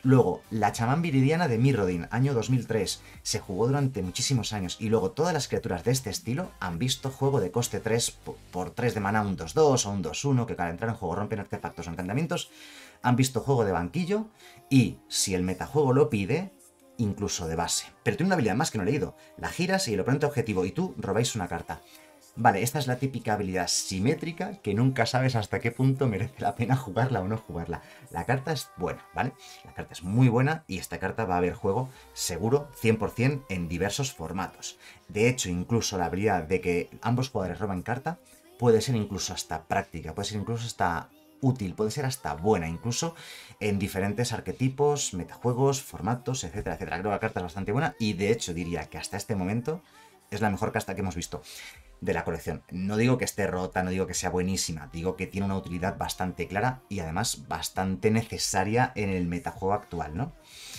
Luego, la chamán viridiana de Mirrodin, año dos mil tres. Se jugó durante muchísimos años. Y luego, todas las criaturas de este estilo han visto juego de coste tres por tres de mana, un dos dos o un dos uno, que al entrar en juego rompen artefactos o encantamientos. Han visto juego de banquillo y, si el metajuego lo pide, incluso de base. Pero tiene una habilidad más que no he leído. La giras y el oponente objetivo y tú robáis una carta. Vale, esta es la típica habilidad simétrica que nunca sabes hasta qué punto merece la pena jugarla o no jugarla. La carta es buena, ¿vale? La carta es muy buena y esta carta va a haber juego seguro cien por cien en diversos formatos. De hecho, incluso la habilidad de que ambos jugadores roban carta puede ser incluso hasta práctica, puede ser incluso hasta útil, puede ser hasta buena, incluso en diferentes arquetipos, metajuegos, formatos, etcétera, etcétera. Creo que la carta es bastante buena y de hecho diría que hasta este momento es la mejor carta que hemos visto de la colección. No digo que esté rota, no digo que sea buenísima, digo que tiene una utilidad bastante clara y además bastante necesaria en el metajuego actual, ¿no?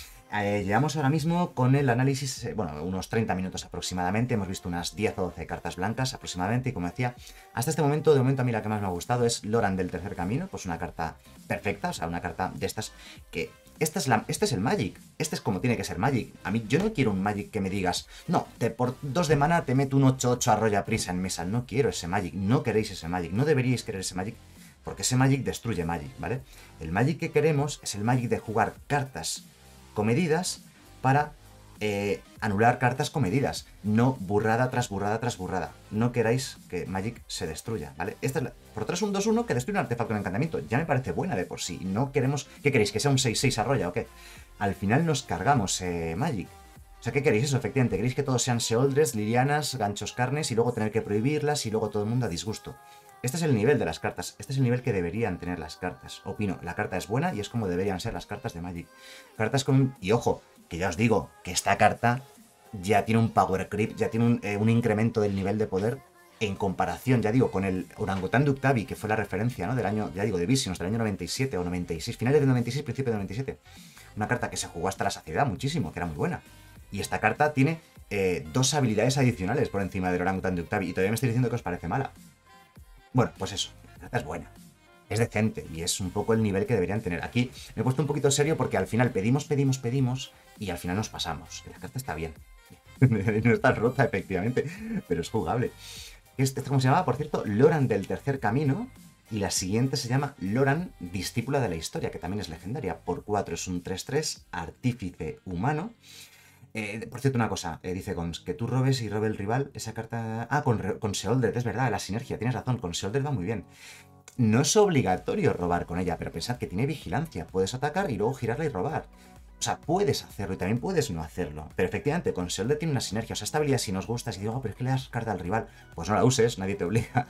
Eh, llevamos ahora mismo con el análisis, eh, bueno, unos treinta minutos aproximadamente, hemos visto unas diez o doce cartas blancas aproximadamente y como decía, hasta este momento, de momento a mí la que más me ha gustado es Loran del Tercer Camino, pues una carta perfecta, o sea, una carta de estas que... Esta es la, este es el Magic, este es como tiene que ser Magic. A mí yo no quiero un Magic que me digas, no, te, por dos de mana te meto un ocho ocho arrolla prisa en mesa. No quiero ese Magic, no queréis ese Magic, no deberíais querer ese Magic, porque ese Magic destruye Magic, ¿vale? El Magic que queremos es el Magic de jugar cartas comedidas para eh, anular cartas comedidas, no burrada tras burrada tras burrada. No queráis que Magic se destruya, ¿vale? Esta es la... Por otra es un dos uno que destruye un artefacto de encantamiento. Ya me parece buena de por sí. No queremos... ¿Qué queréis? ¿Que sea un seis seis arrolla o qué? Al final nos cargamos eh, Magic. O sea, ¿qué queréis eso? Efectivamente, ¿queréis que todos sean Seoldres, Lilianas, Ganchos Carnes y luego tener que prohibirlas y luego todo el mundo a disgusto? Este es el nivel de las cartas. Este es el nivel que deberían tener las cartas. Opino, la carta es buena y es como deberían ser las cartas de Magic. Cartas con... Y ojo, que ya os digo que esta carta ya tiene un power creep, ya tiene un, eh, un incremento del nivel de poder en comparación, ya digo, con el Orangután de Uktavi, que fue la referencia, ¿no? Del año, ya digo, de Visions, del año noventa y siete o noventa y seis, finales de noventa y seis, principio de noventa y siete. Una carta que se jugó hasta la saciedad muchísimo, que era muy buena. Y esta carta tiene eh, dos habilidades adicionales por encima del Orangután de Uktavi, y todavía me estoy diciendo que os parece mala. Bueno, pues eso, la carta es buena. Es decente y es un poco el nivel que deberían tener. Aquí me he puesto un poquito serio porque al final pedimos, pedimos, pedimos y al final nos pasamos. La carta está bien. No está rota, efectivamente, pero es jugable. Este, ¿cómo se llama? Por cierto, Loran del Tercer Camino. Y la siguiente se llama Loran, Discípula de la Historia, que también es legendaria. Por cuatro es un tres tres, artífice humano. Eh, por cierto, una cosa, eh, dice Gons, que tú robes y robe el rival esa carta... Ah, con, con Seoldred, es verdad, la sinergia, tienes razón, con Seoldred va muy bien. No es obligatorio robar con ella, pero pensad que tiene vigilancia. Puedes atacar y luego girarla y robar. O sea, puedes hacerlo y también puedes no hacerlo. Pero efectivamente, con Seoldred tiene una sinergia. O sea, esta habilidad si nos gusta, si digo, oh, pero es que le das carta al rival, pues no la uses, nadie te obliga.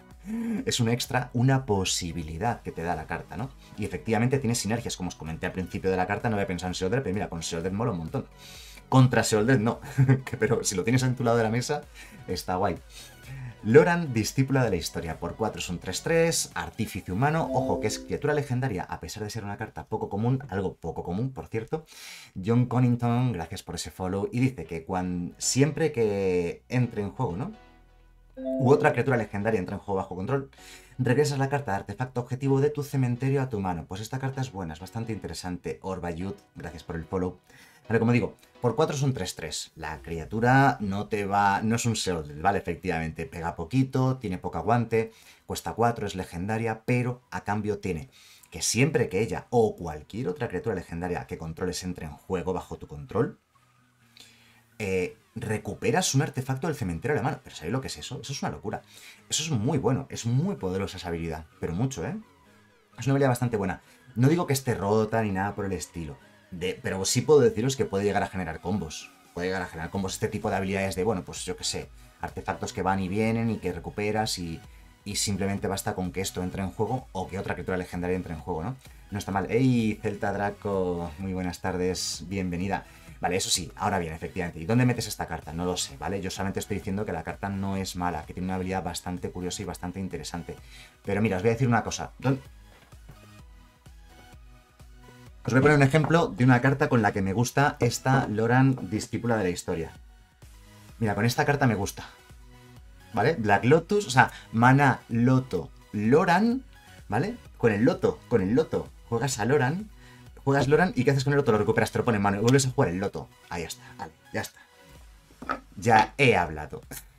Es un extra, una posibilidad que te da la carta, ¿no? Y efectivamente tiene sinergias, como os comenté al principio de la carta, no había pensado en Seoldred, pero mira, con Seoldred mola un montón. Contra Seoldred no, pero si lo tienes en tu lado de la mesa, está guay. Loran, Discípula de la Historia, por cuatro es un tres tres, artífice humano, ojo que es criatura legendaria, a pesar de ser una carta poco común, algo poco común, por cierto. John Connington, gracias por ese follow, y dice que cuando, siempre que entre en juego, ¿no? U otra criatura legendaria entra en juego bajo control, regresas la carta de artefacto objetivo de tu cementerio a tu mano. Pues esta carta es buena, es bastante interesante. Orbayut, gracias por el follow. Vale, como digo, por cuatro es un tres tres. La criatura no te va... No es un Seoldred, ¿vale? Efectivamente, pega poquito, tiene poco aguante, cuesta cuatro, es legendaria, pero a cambio tiene que siempre que ella o cualquier otra criatura legendaria que controles entre en juego bajo tu control, eh, recuperas un artefacto del cementerio de la mano. ¿Pero sabéis lo que es eso? Eso es una locura. Eso es muy bueno, es muy poderosa esa habilidad, pero mucho, ¿eh? Es una habilidad bastante buena. No digo que esté rota ni nada por el estilo. De, pero sí puedo deciros que puede llegar a generar combos. Puede llegar a generar combos este tipo de habilidades de, bueno, pues yo qué sé, artefactos que van y vienen y que recuperas y, y simplemente basta con que esto entre en juego o que otra criatura legendaria entre en juego, ¿no? No está mal. ¡Ey, Celta Draco! Muy buenas tardes, bienvenida. Vale, eso sí, ahora bien, efectivamente. ¿Y dónde metes esta carta? No lo sé, ¿vale? Yo solamente estoy diciendo que la carta no es mala, que tiene una habilidad bastante curiosa y bastante interesante. Pero mira, os voy a decir una cosa. ¿Dónde... Os voy a poner un ejemplo de una carta con la que me gusta esta Loran, Discípula de la Historia. Mira, con esta carta me gusta. ¿Vale? Black Lotus, o sea, Mana, Loto, Loran, ¿vale? Con el Loto, con el Loto, juegas a Loran, Juegas Loran y ¿qué haces con el loto? Lo recuperas, te lo pones en mano y vuelves a jugar el loto. Ahí está, vale, ya está. Ya he hablado.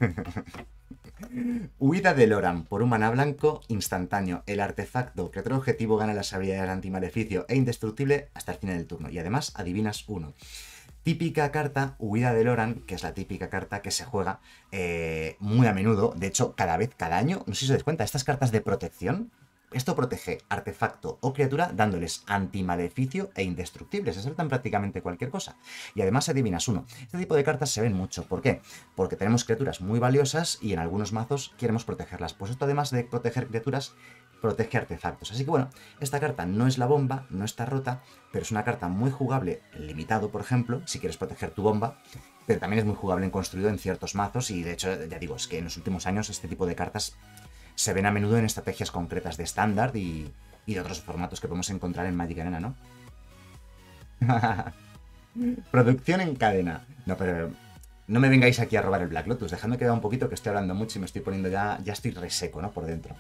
Huida de Loran por un maná blanco instantáneo. El artefacto, criatura objetivo, gana las habilidades antimaleficio e indestructible hasta el final del turno. Y además adivinas uno. Típica carta, Huida de Loran, que es la típica carta que se juega eh, muy a menudo. De hecho, cada vez, cada año, no sé si os dais cuenta, estas cartas de protección, esto protege artefacto o criatura dándoles antimaleficio e indestructible. Se saltan prácticamente cualquier cosa. Y además adivinas uno. Este tipo de cartas se ven mucho. ¿Por qué? Porque tenemos criaturas muy valiosas y en algunos mazos queremos protegerlas. Pues esto, además de proteger criaturas, protege artefactos. Así que bueno, esta carta no es la bomba, no está rota, pero es una carta muy jugable en limitado, por ejemplo, si quieres proteger tu bomba, pero también es muy jugable en construido en ciertos mazos y de hecho, ya digo, es que en los últimos años este tipo de cartas se ven a menudo en estrategias concretas de estándar y, y de otros formatos que podemos encontrar en Magic Arena, ¿no? Producción en cadena. No, pero no me vengáis aquí a robar el Black Lotus, dejadme que vea un poquito que estoy hablando mucho y me estoy poniendo ya, ya estoy reseco, ¿no? Por dentro.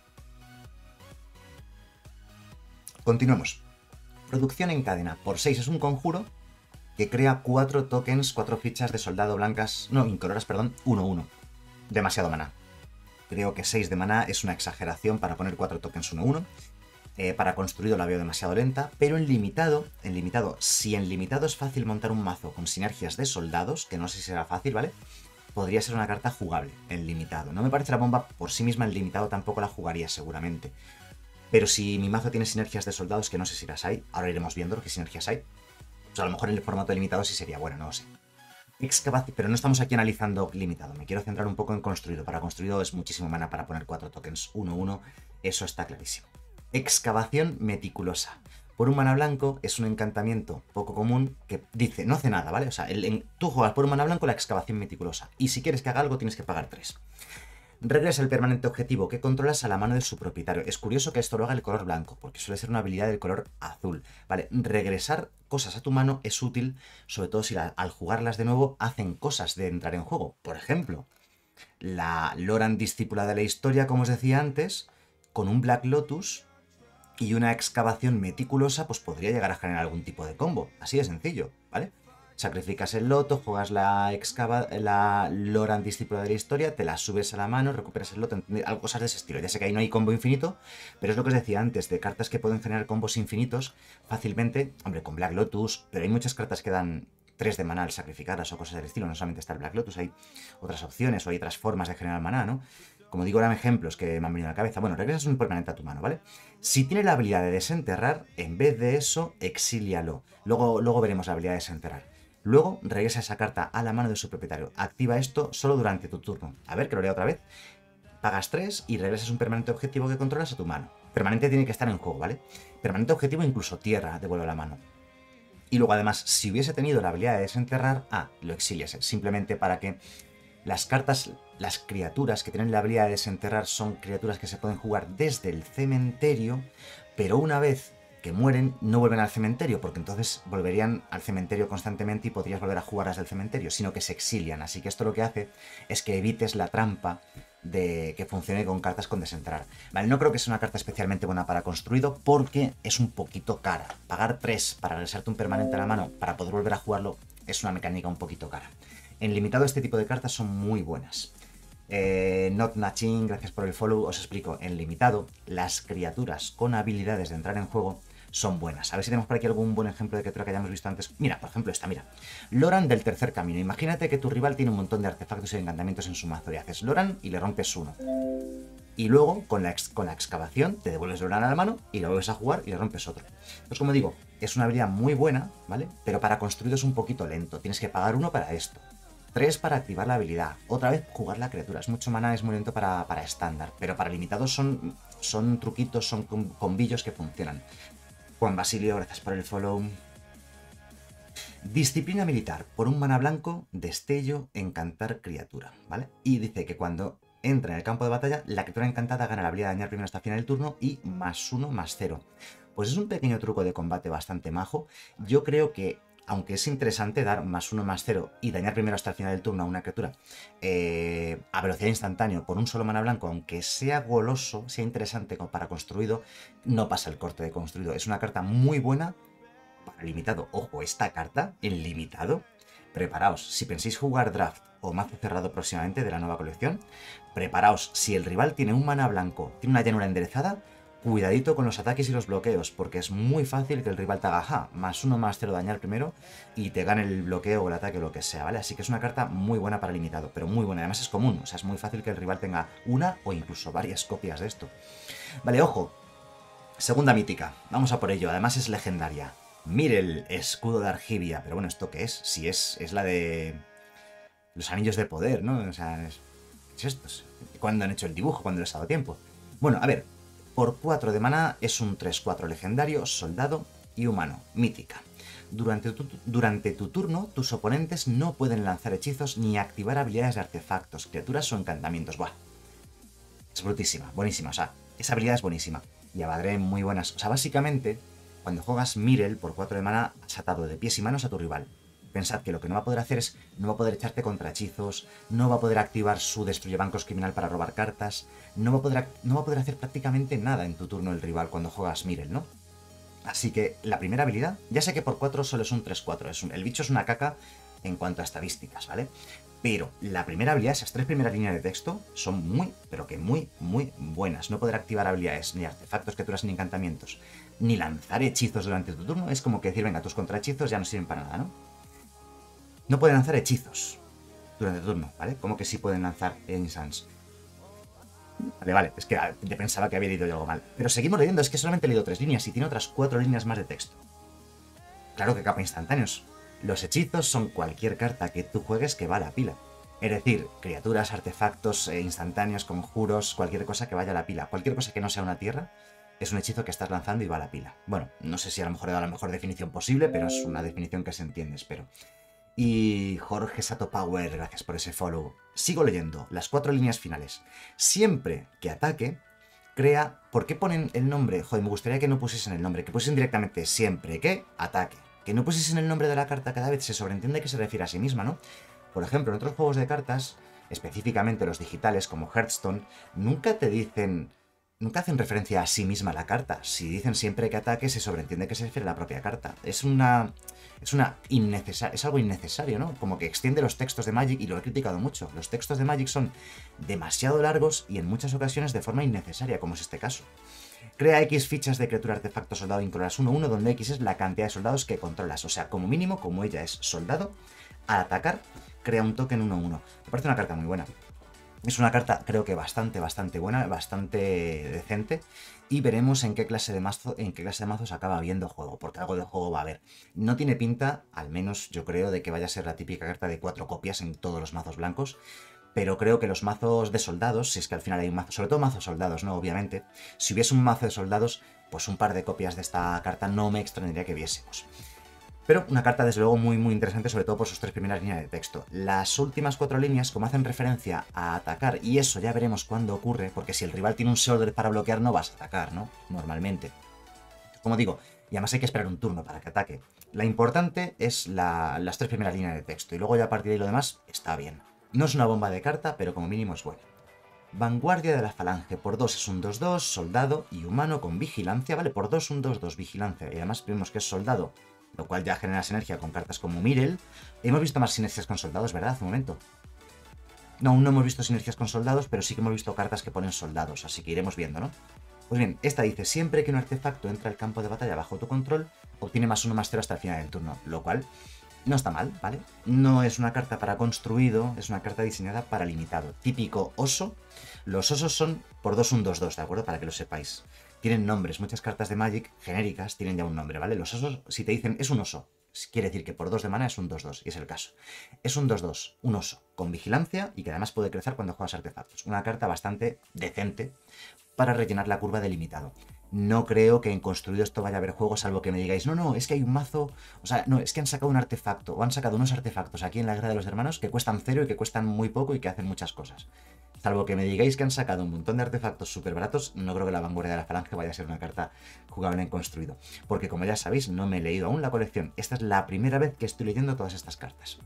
Continuemos. Producción en cadena. Por seis es un conjuro que crea cuatro tokens, cuatro fichas de soldado blancas, no, incoloras, perdón, uno uno. Demasiado maná. Creo que seis de maná es una exageración para poner cuatro tokens uno uno. Eh, para construido la veo demasiado lenta, pero en limitado, en limitado, si en limitado es fácil montar un mazo con sinergias de soldados, que no sé si será fácil, ¿vale? Podría ser una carta jugable en limitado. No me parece la bomba por sí misma, en limitado tampoco la jugaría seguramente. Pero si mi mazo tiene sinergias de soldados, que no sé si las hay, ahora iremos viendo qué sinergias hay. Pues a lo mejor en el formato limitado sí sería bueno, no lo sé. Excavación, pero no estamos aquí analizando limitado, me quiero centrar un poco en construido. Para construido es muchísimo mana para poner cuatro tokens uno uno, eso está clarísimo. Excavación meticulosa. Por un mana blanco es un encantamiento poco común que dice, no hace nada, ¿vale? O sea, el, en, tú juegas por un mana blanco la excavación meticulosa y si quieres que haga algo tienes que pagar tres. Regresa el permanente objetivo que controlas a la mano de su propietario. Es curioso que esto lo haga el color blanco, porque suele ser una habilidad del color azul. Vale, regresar cosas a tu mano es útil, sobre todo si la, al jugarlas de nuevo hacen cosas de entrar en juego. Por ejemplo, la Loran discípula de la historia, como os decía antes, con un Black Lotus y una excavación meticulosa, pues podría llegar a generar algún tipo de combo. Así de sencillo, ¿vale? Sacrificas el loto, juegas la excava, la Loran discípula de la historia, te la subes a la mano, recuperas el loto, algo, cosas de ese estilo. Ya sé que ahí no hay combo infinito, pero es lo que os decía antes, de cartas que pueden generar combos infinitos fácilmente, hombre, con Black Lotus, pero hay muchas cartas que dan tres de maná al sacrificarlas o cosas del estilo, no solamente está el Black Lotus, hay otras opciones o hay otras formas de generar maná, ¿no? Como digo, eran ejemplos que me han venido a la cabeza. Bueno, regresas un permanente a tu mano, ¿vale? Si tiene la habilidad de desenterrar, en vez de eso, exílialo. Luego, luego veremos la habilidad de desenterrar. Luego regresa esa carta a la mano de su propietario. Activa esto solo durante tu turno. A ver, que lo lea otra vez. Pagas tres y regresas un permanente objetivo que controlas a tu mano. Permanente tiene que estar en juego, ¿vale? Permanente objetivo incluso tierra devuelve a la mano. Y luego además, si hubiese tenido la habilidad de desenterrar, ah, lo exilias. Simplemente para que las cartas, las criaturas que tienen la habilidad de desenterrar son criaturas que se pueden jugar desde el cementerio, pero una vez que mueren no vuelven al cementerio, porque entonces volverían al cementerio constantemente y podrías volver a jugarlas del cementerio, sino que se exilian. Así que esto lo que hace es que evites la trampa de que funcione con cartas con desenterrar. Vale, no creo que sea una carta especialmente buena para construido porque es un poquito cara. Pagar tres para regresarte un permanente a la mano para poder volver a jugarlo es una mecánica un poquito cara. En limitado este tipo de cartas son muy buenas. Eh, Not Nachin, gracias por el follow. Os explico, en limitado las criaturas con habilidades de entrar en juego son buenas. A ver si tenemos por aquí algún buen ejemplo de criatura que hayamos visto antes. Mira, por ejemplo esta, mira. Loran del tercer camino. Imagínate que tu rival tiene un montón de artefactos y encantamientos en su mazo. Y haces Loran y le rompes uno. Y luego, con la, ex, con la excavación, te devuelves Loran a la mano y lo vuelves a jugar y le rompes otro. Pues como digo, es una habilidad muy buena, ¿vale? Pero para construido es un poquito lento. Tienes que pagar uno para esto. tres para activar la habilidad. Otra vez jugar la criatura. Es mucho mana, es muy lento para, para estándar. Pero para limitados son, son truquitos, son combillos que funcionan. Juan Basilio, gracias por el follow. Disciplina militar. Por un mana blanco, destello, encantar criatura, ¿vale? Y dice que cuando entra en el campo de batalla, la criatura encantada gana la habilidad de dañar primero hasta el final del turno y más uno, más cero. Pues es un pequeño truco de combate bastante majo. Yo creo que, aunque es interesante dar más uno, más cero y dañar primero hasta el final del turno a una criatura eh, a velocidad instantánea por un solo mana blanco, aunque sea goloso, sea interesante para construido, no pasa el corte de construido. Es una carta muy buena para limitado. Ojo, esta carta en limitado, preparaos. Si pensáis jugar draft o mazo cerrado próximamente de la nueva colección, preparaos. Si el rival tiene un mana blanco, tiene una llanura enderezada, cuidadito con los ataques y los bloqueos, porque es muy fácil que el rival te haga ja, más uno más cero dañar primero y te gane el bloqueo o el ataque o lo que sea, ¿vale? Así que es una carta muy buena para limitado, pero muy buena. Además es común, o sea, es muy fácil que el rival tenga una o incluso varias copias de esto. Vale, ojo. Segunda mítica, vamos a por ello, además es legendaria. Mirel, escudo de Argivia, pero bueno, ¿esto qué es? Si es, es la de los anillos de poder, ¿no? O sea, es, ¿qué es esto? ¿Cuándo han hecho el dibujo? ¿Cuándo les ha dado tiempo? Bueno, a ver, por cuatro de mana es un tres cuatro legendario, soldado y humano, mítica. Durante tu, durante tu turno, tus oponentes no pueden lanzar hechizos ni activar habilidades de artefactos, criaturas o encantamientos. Buah, es brutísima, buenísima, o sea, esa habilidad es buenísima. Y Abadré muy buenas. O sea, básicamente, cuando juegas Mirel por cuatro de mana, has atado de pies y manos a tu rival. Pensad que lo que no va a poder hacer es, no va a poder echarte contra hechizos, no va a poder activar su destruye bancos criminal para robar cartas, no va a poder, no va a poder hacer prácticamente nada en tu turno el rival cuando juegas Mirel, ¿no? Así que la primera habilidad, ya sé que por cuatro solo es un tres cuatro, es un, el bicho es una caca en cuanto a estadísticas, ¿vale? Pero la primera habilidad, esas tres primeras líneas de texto, son muy, pero que muy, muy buenas. No poder activar habilidades, ni artefactos, criaturas, ni encantamientos, ni lanzar hechizos durante tu turno, es como que decir, venga, tus contrahechizos ya no sirven para nada, ¿no? No pueden lanzar hechizos durante tu turno, ¿vale? Como que sí pueden lanzar Enchants. Vale, vale, es que yo pensaba que había leído yo algo mal. Pero seguimos leyendo, es que solamente he leído tres líneas y tiene otras cuatro líneas más de texto. Claro que capa instantáneos. Los hechizos son cualquier carta que tú juegues que va a la pila. Es decir, criaturas, artefactos eh, instantáneos, conjuros, cualquier cosa que vaya a la pila. Cualquier cosa que no sea una tierra es un hechizo que estás lanzando y va a la pila. Bueno, no sé si a lo mejor he dado la mejor definición posible, pero es una definición que se entiende, espero. Y Jorge Sato Power, gracias por ese follow. Sigo leyendo las cuatro líneas finales. Siempre que ataque, crea... ¿Por qué ponen el nombre? Joder, me gustaría que no pusiesen el nombre, que pusiesen directamente siempre que ataque. Que no pusiesen el nombre de la carta cada vez, se sobreentiende que se refiere a sí misma, ¿no? Por ejemplo, en otros juegos de cartas, específicamente los digitales como Hearthstone, nunca te dicen... Nunca hacen referencia a sí misma la carta. Si dicen siempre que ataque, se sobreentiende que se refiere a la propia carta. Es una... Es una innecesaria... Es algo innecesario, ¿no? Como que extiende los textos de Magic y lo he criticado mucho. Los textos de Magic son demasiado largos y en muchas ocasiones de forma innecesaria, como es este caso. Crea X fichas de criatura, artefacto, soldado, incontrolas uno uno, donde X es la cantidad de soldados que controlas. O sea, como mínimo, como ella es soldado, al atacar, crea un token uno uno. Me parece una carta muy buena. Es una carta, creo que bastante, bastante buena, bastante decente. Y veremos en qué clase de mazo, en qué clase de mazos acaba viendo juego, porque algo de juego va a haber. No tiene pinta, al menos yo creo, de que vaya a ser la típica carta de cuatro copias en todos los mazos blancos. Pero creo que los mazos de soldados, si es que al final hay un mazo, sobre todo mazos soldados, ¿no? Obviamente. Si hubiese un mazo de soldados, pues un par de copias de esta carta no me extrañaría que viésemos. Pero una carta desde luego muy muy interesante, sobre todo por sus tres primeras líneas de texto. Las últimas cuatro líneas, como hacen referencia a atacar, y eso ya veremos cuándo ocurre, porque si el rival tiene un Shoulder para bloquear no vas a atacar, ¿no? Normalmente. Como digo, y además hay que esperar un turno para que ataque. La importante es la, las tres primeras líneas de texto, y luego ya a partir de ahí lo demás está bien. No es una bomba de carta, pero como mínimo es buena. Vanguardia de la Falange, por dos es un dos dos, soldado y humano con vigilancia, ¿vale? Por dos un dos dos, vigilancia, y además vemos que es soldado, lo cual ya genera sinergia con cartas como Mirel. Hemos visto más sinergias con soldados, ¿verdad? Hace un momento. No, aún no hemos visto sinergias con soldados, pero sí que hemos visto cartas que ponen soldados, así que iremos viendo, ¿no? Pues bien, esta dice, siempre que un artefacto entra al campo de batalla bajo tu control, obtiene más uno más cero hasta el final del turno, lo cual no está mal, ¿vale? No es una carta para construido, es una carta diseñada para limitado. Típico oso. Los osos son por dos un dos dos, ¿de acuerdo? Para que lo sepáis. Tienen nombres, muchas cartas de Magic genéricas tienen ya un nombre, ¿vale? Los osos, si te dicen es un oso, quiere decir que por dos de mana es un dos dos, y es el caso. Es un dos dos, un oso, con vigilancia y que además puede crecer cuando juegas artefactos. Una carta bastante decente para rellenar la curva de limitado. No creo que en construido esto vaya a haber juego, salvo que me digáis, no, no, es que hay un mazo, o sea, no, es que han sacado un artefacto, o han sacado unos artefactos aquí en la Guerra de los Hermanos que cuestan cero y que cuestan muy poco y que hacen muchas cosas. Salvo que me digáis que han sacado un montón de artefactos súper baratos, no creo que la Vanguardia de la Falange vaya a ser una carta jugable en construido. Porque como ya sabéis, no me he leído aún la colección. Esta es la primera vez que estoy leyendo todas estas cartas.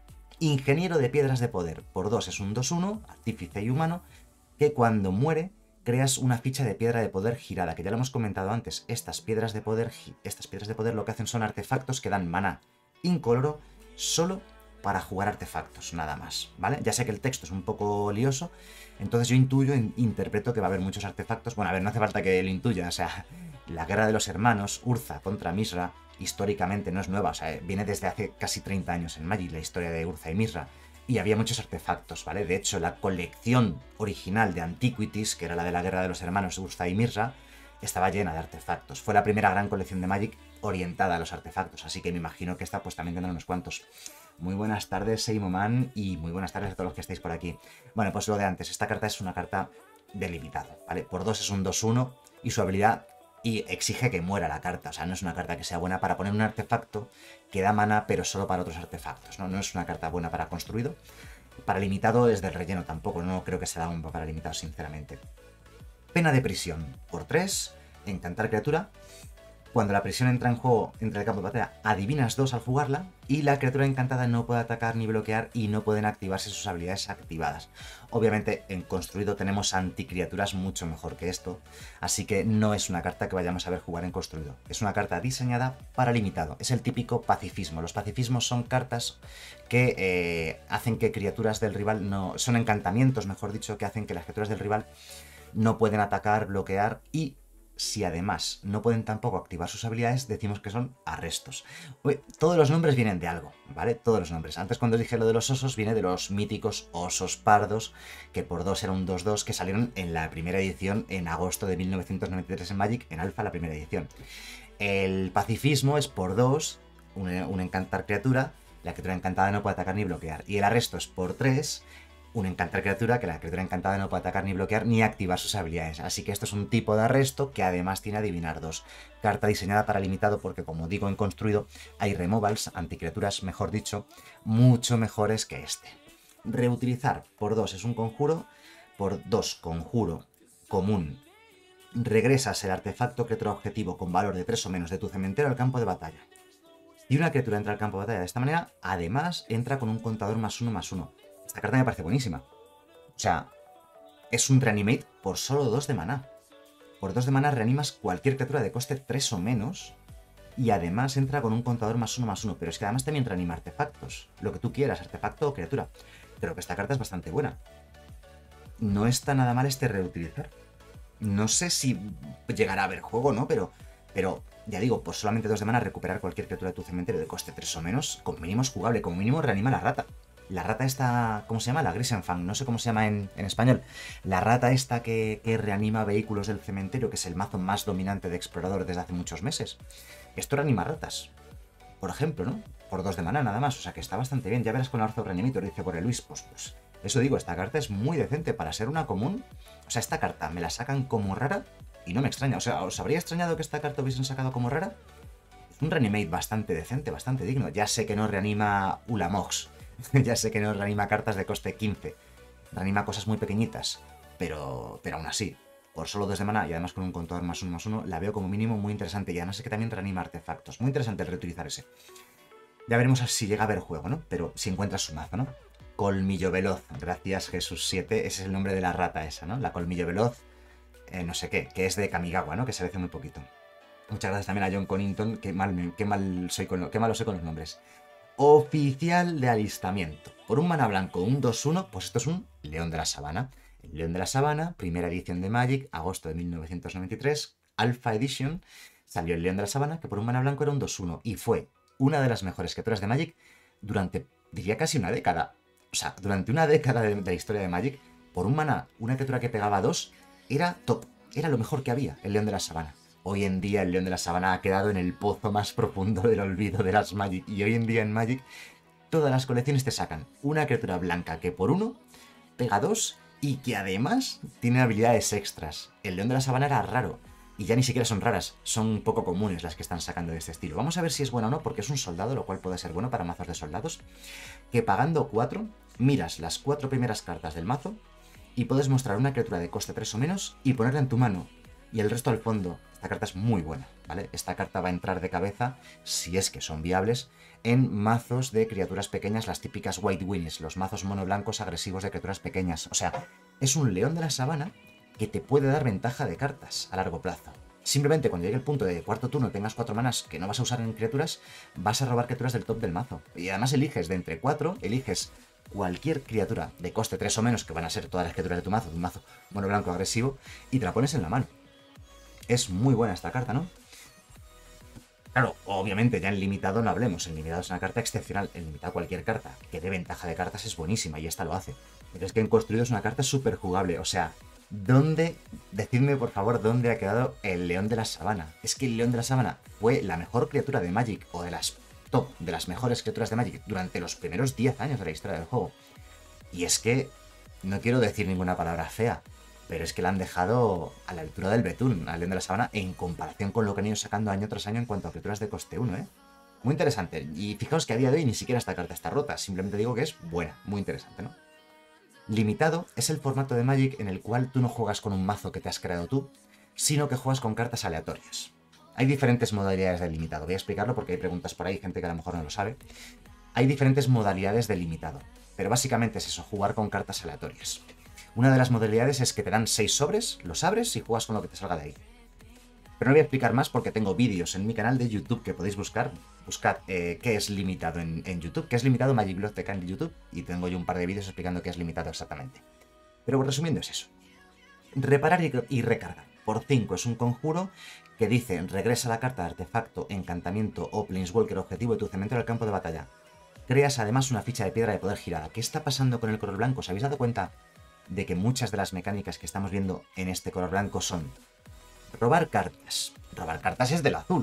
Ingeniero de Piedras de Poder. Por dos es un dos uno, artífice y humano, que cuando muere creas una ficha de piedra de poder girada, que ya lo hemos comentado antes. Estas piedras de poder, estas piedras de poder lo que hacen son artefactos que dan maná incoloro solo para jugar artefactos, nada más, ¿vale? Ya sé que el texto es un poco lioso, entonces yo intuyo, interpreto que va a haber muchos artefactos. Bueno, a ver, no hace falta que lo intuya, o sea, la guerra de los hermanos, Urza contra Mizra, históricamente no es nueva, o sea, viene desde hace casi treinta años en Magic, la historia de Urza y Mizra, y había muchos artefactos, ¿vale? De hecho, la colección original de Antiquities, que era la de la guerra de los hermanos Urza y Mizra, estaba llena de artefactos. Fue la primera gran colección de Magic orientada a los artefactos, así que me imagino que esta pues también tendrá unos cuantos. Muy buenas tardes, Seimoman, y muy buenas tardes a todos los que estáis por aquí. Bueno, pues lo de antes, esta carta es una carta delimitado, ¿vale? Por dos es un dos uno y su habilidad y exige que muera la carta, o sea, no es una carta que sea buena para poner un artefacto que da mana, pero solo para otros artefactos, ¿no? No es una carta buena para construido. Para limitado es del relleno tampoco, no creo que sea un para limitado, sinceramente. Pena de prisión por tres, encantar criatura. Cuando la prisión entra en juego, entra en el campo de batalla, adivinas dos al jugarla y la criatura encantada no puede atacar ni bloquear y no pueden activarse sus habilidades activadas. Obviamente en construido tenemos anticriaturas mucho mejor que esto, así que no es una carta que vayamos a ver jugar en construido. Es una carta diseñada para limitado, es el típico pacifismo. Los pacifismos son cartas que eh, hacen que criaturas del rival no... son encantamientos, mejor dicho, que hacen que las criaturas del rival no pueden atacar, bloquear y... si además no pueden tampoco activar sus habilidades, decimos que son arrestos. Uy, todos los nombres vienen de algo, ¿vale? Todos los nombres. Antes cuando dije lo de los osos, viene de los míticos osos pardos, que por dos era un dos dos, que salieron en la primera edición en agosto de mil novecientos noventa y tres en Magic, en Alpha, la primera edición. El pacifismo es por dos, un, un encantar criatura, la criatura encantada no puede atacar ni bloquear. Y el arresto es por tres, un encantar criatura que la criatura encantada no puede atacar ni bloquear ni activar sus habilidades. Así que esto es un tipo de arresto que además tiene adivinar dos. Carta diseñada para limitado porque, como digo, en construido hay removals, anticriaturas, mejor dicho, mucho mejores que este. Reutilizar por dos es un conjuro, por dos conjuro común. Regresas el artefacto criatura objetivo con valor de tres o menos de tu cementerio al campo de batalla. Y una criatura entra al campo de batalla de esta manera, además entra con un contador más uno más uno. Esta carta me parece buenísima. O sea, es un reanimate por solo dos de maná. Por dos de maná reanimas cualquier criatura de coste tres o menos y además entra con un contador más uno más uno. Pero es que además también reanima artefactos. Lo que tú quieras, artefacto o criatura. Creo que esta carta es bastante buena. No está nada mal este reutilizar. No sé si llegará a haber juego, ¿no? Pero, pero ya digo, por solamente dos de maná recuperar cualquier criatura de tu cementerio de coste tres o menos, como mínimo es jugable. Como mínimo reanima la rata. La rata esta, ¿cómo se llama? La Grisenfang, no sé cómo se llama en, en español. La rata esta que, que reanima vehículos del cementerio, que es el mazo más dominante de explorador desde hace muchos meses. Esto reanima ratas, por ejemplo, ¿no? Por dos de maná nada más, o sea que está bastante bien. Ya verás con Arzo Reanimator, dice por el Luis, pues, pues eso digo, esta carta es muy decente para ser una común. O sea, esta carta me la sacan como rara y no me extraña. O sea, ¿os habría extrañado que esta carta hubiesen sacado como rara? Es un reanimate bastante decente, bastante digno. Ya sé que no reanima Ulamox. Ya sé que no reanima cartas de coste quince, reanima cosas muy pequeñitas, pero, pero aún así, por solo dos de maná y además con un contador más uno más uno, la veo como mínimo muy interesante y además sé que también reanima artefactos. Muy interesante el reutilizar ese. Ya veremos si llega a haber juego, ¿no? Pero si encuentras su mazo, ¿no? Colmillo Veloz, gracias Jesús siete, ese es el nombre de la rata esa, ¿no? La Colmillo Veloz, eh, no sé qué, que es de Kamigawa, ¿no? Que se ve hace muy poquito. Muchas gracias también a John Connington, qué mal, qué mal soy con, qué malo soy con los nombres. Oficial de alistamiento. Por un mana blanco, un dos uno, pues esto es un León de la Sabana. El León de la Sabana, primera edición de Magic, agosto de mil novecientos noventa y tres, Alpha Edition, salió el León de la Sabana, que por un mana blanco era un dos uno, y fue una de las mejores criaturas de Magic durante, diría casi una década. O sea, durante una década de, de la historia de Magic, por un mana, una criatura que pegaba dos, era top, era lo mejor que había, el León de la Sabana. Hoy en día el León de la Sabana ha quedado en el pozo más profundo del olvido de las Magic. Y hoy en día en Magic todas las colecciones te sacan una criatura blanca que por uno pega dos y que además tiene habilidades extras. El León de la Sabana era raro y ya ni siquiera son raras, son poco comunes las que están sacando de este estilo. Vamos a ver si es bueno o no, porque es un soldado, lo cual puede ser bueno para mazos de soldados, que pagando cuatro miras las cuatro primeras cartas del mazo y puedes mostrar una criatura de coste tres o menos y ponerla en tu mano y el resto al fondo. Esta carta es muy buena, ¿vale? Esta carta va a entrar de cabeza, si es que son viables, en mazos de criaturas pequeñas, las típicas White Winnies, los mazos mono blancos agresivos de criaturas pequeñas. O sea, es un León de la Sabana que te puede dar ventaja de cartas a largo plazo. Simplemente cuando llegue el punto de cuarto turno y tengas cuatro manas que no vas a usar en criaturas, vas a robar criaturas del top del mazo. Y además eliges de entre cuatro, eliges cualquier criatura de coste tres o menos, que van a ser todas las criaturas de tu mazo, de un mazo mono blanco agresivo, y te la pones en la mano. Es muy buena esta carta, ¿no? Claro, obviamente ya en limitado no hablemos, en limitado es una carta excepcional, en limitado cualquier carta que dé ventaja de cartas es buenísima y esta lo hace. Pero es que en construido es una carta súper jugable, o sea, ¿dónde, decidme por favor, dónde ha quedado el León de la Sabana? Es que el León de la Sabana fue la mejor criatura de Magic, o de las top, de las mejores criaturas de Magic, durante los primeros diez años de la historia del juego. Y es que, no quiero decir ninguna palabra fea, pero es que la han dejado a la altura del betún, al León de la Sabana, en comparación con lo que han ido sacando año tras año en cuanto a criaturas de coste uno, ¿eh? Muy interesante. Y fijaos que a día de hoy ni siquiera esta carta está rota, simplemente digo que es buena, muy interesante, ¿no? Limitado es el formato de Magic en el cual tú no juegas con un mazo que te has creado tú, sino que juegas con cartas aleatorias. Hay diferentes modalidades de limitado, voy a explicarlo porque hay preguntas por ahí, gente que a lo mejor no lo sabe. Hay diferentes modalidades de limitado, pero básicamente es eso, jugar con cartas aleatorias. Una de las modalidades es que te dan seis sobres, los abres y juegas con lo que te salga de ahí. Pero no voy a explicar más porque tengo vídeos en mi canal de YouTube que podéis buscar. Buscad eh, qué es limitado en, en YouTube, qué es limitado Magic Biblioteca en YouTube, y tengo yo un par de vídeos explicando qué es limitado exactamente. Pero resumiendo es eso. Reparar y, y recargar. Por cinco es un conjuro que dice, regresa la carta de artefacto, encantamiento o planeswalker objetivo de tu cementerio al campo de batalla. Creas además una ficha de piedra de poder girada. ¿Qué está pasando con el color blanco? ¿Os habéis dado cuenta de que muchas de las mecánicas que estamos viendo en este color blanco son robar cartas? Robar cartas es del azul.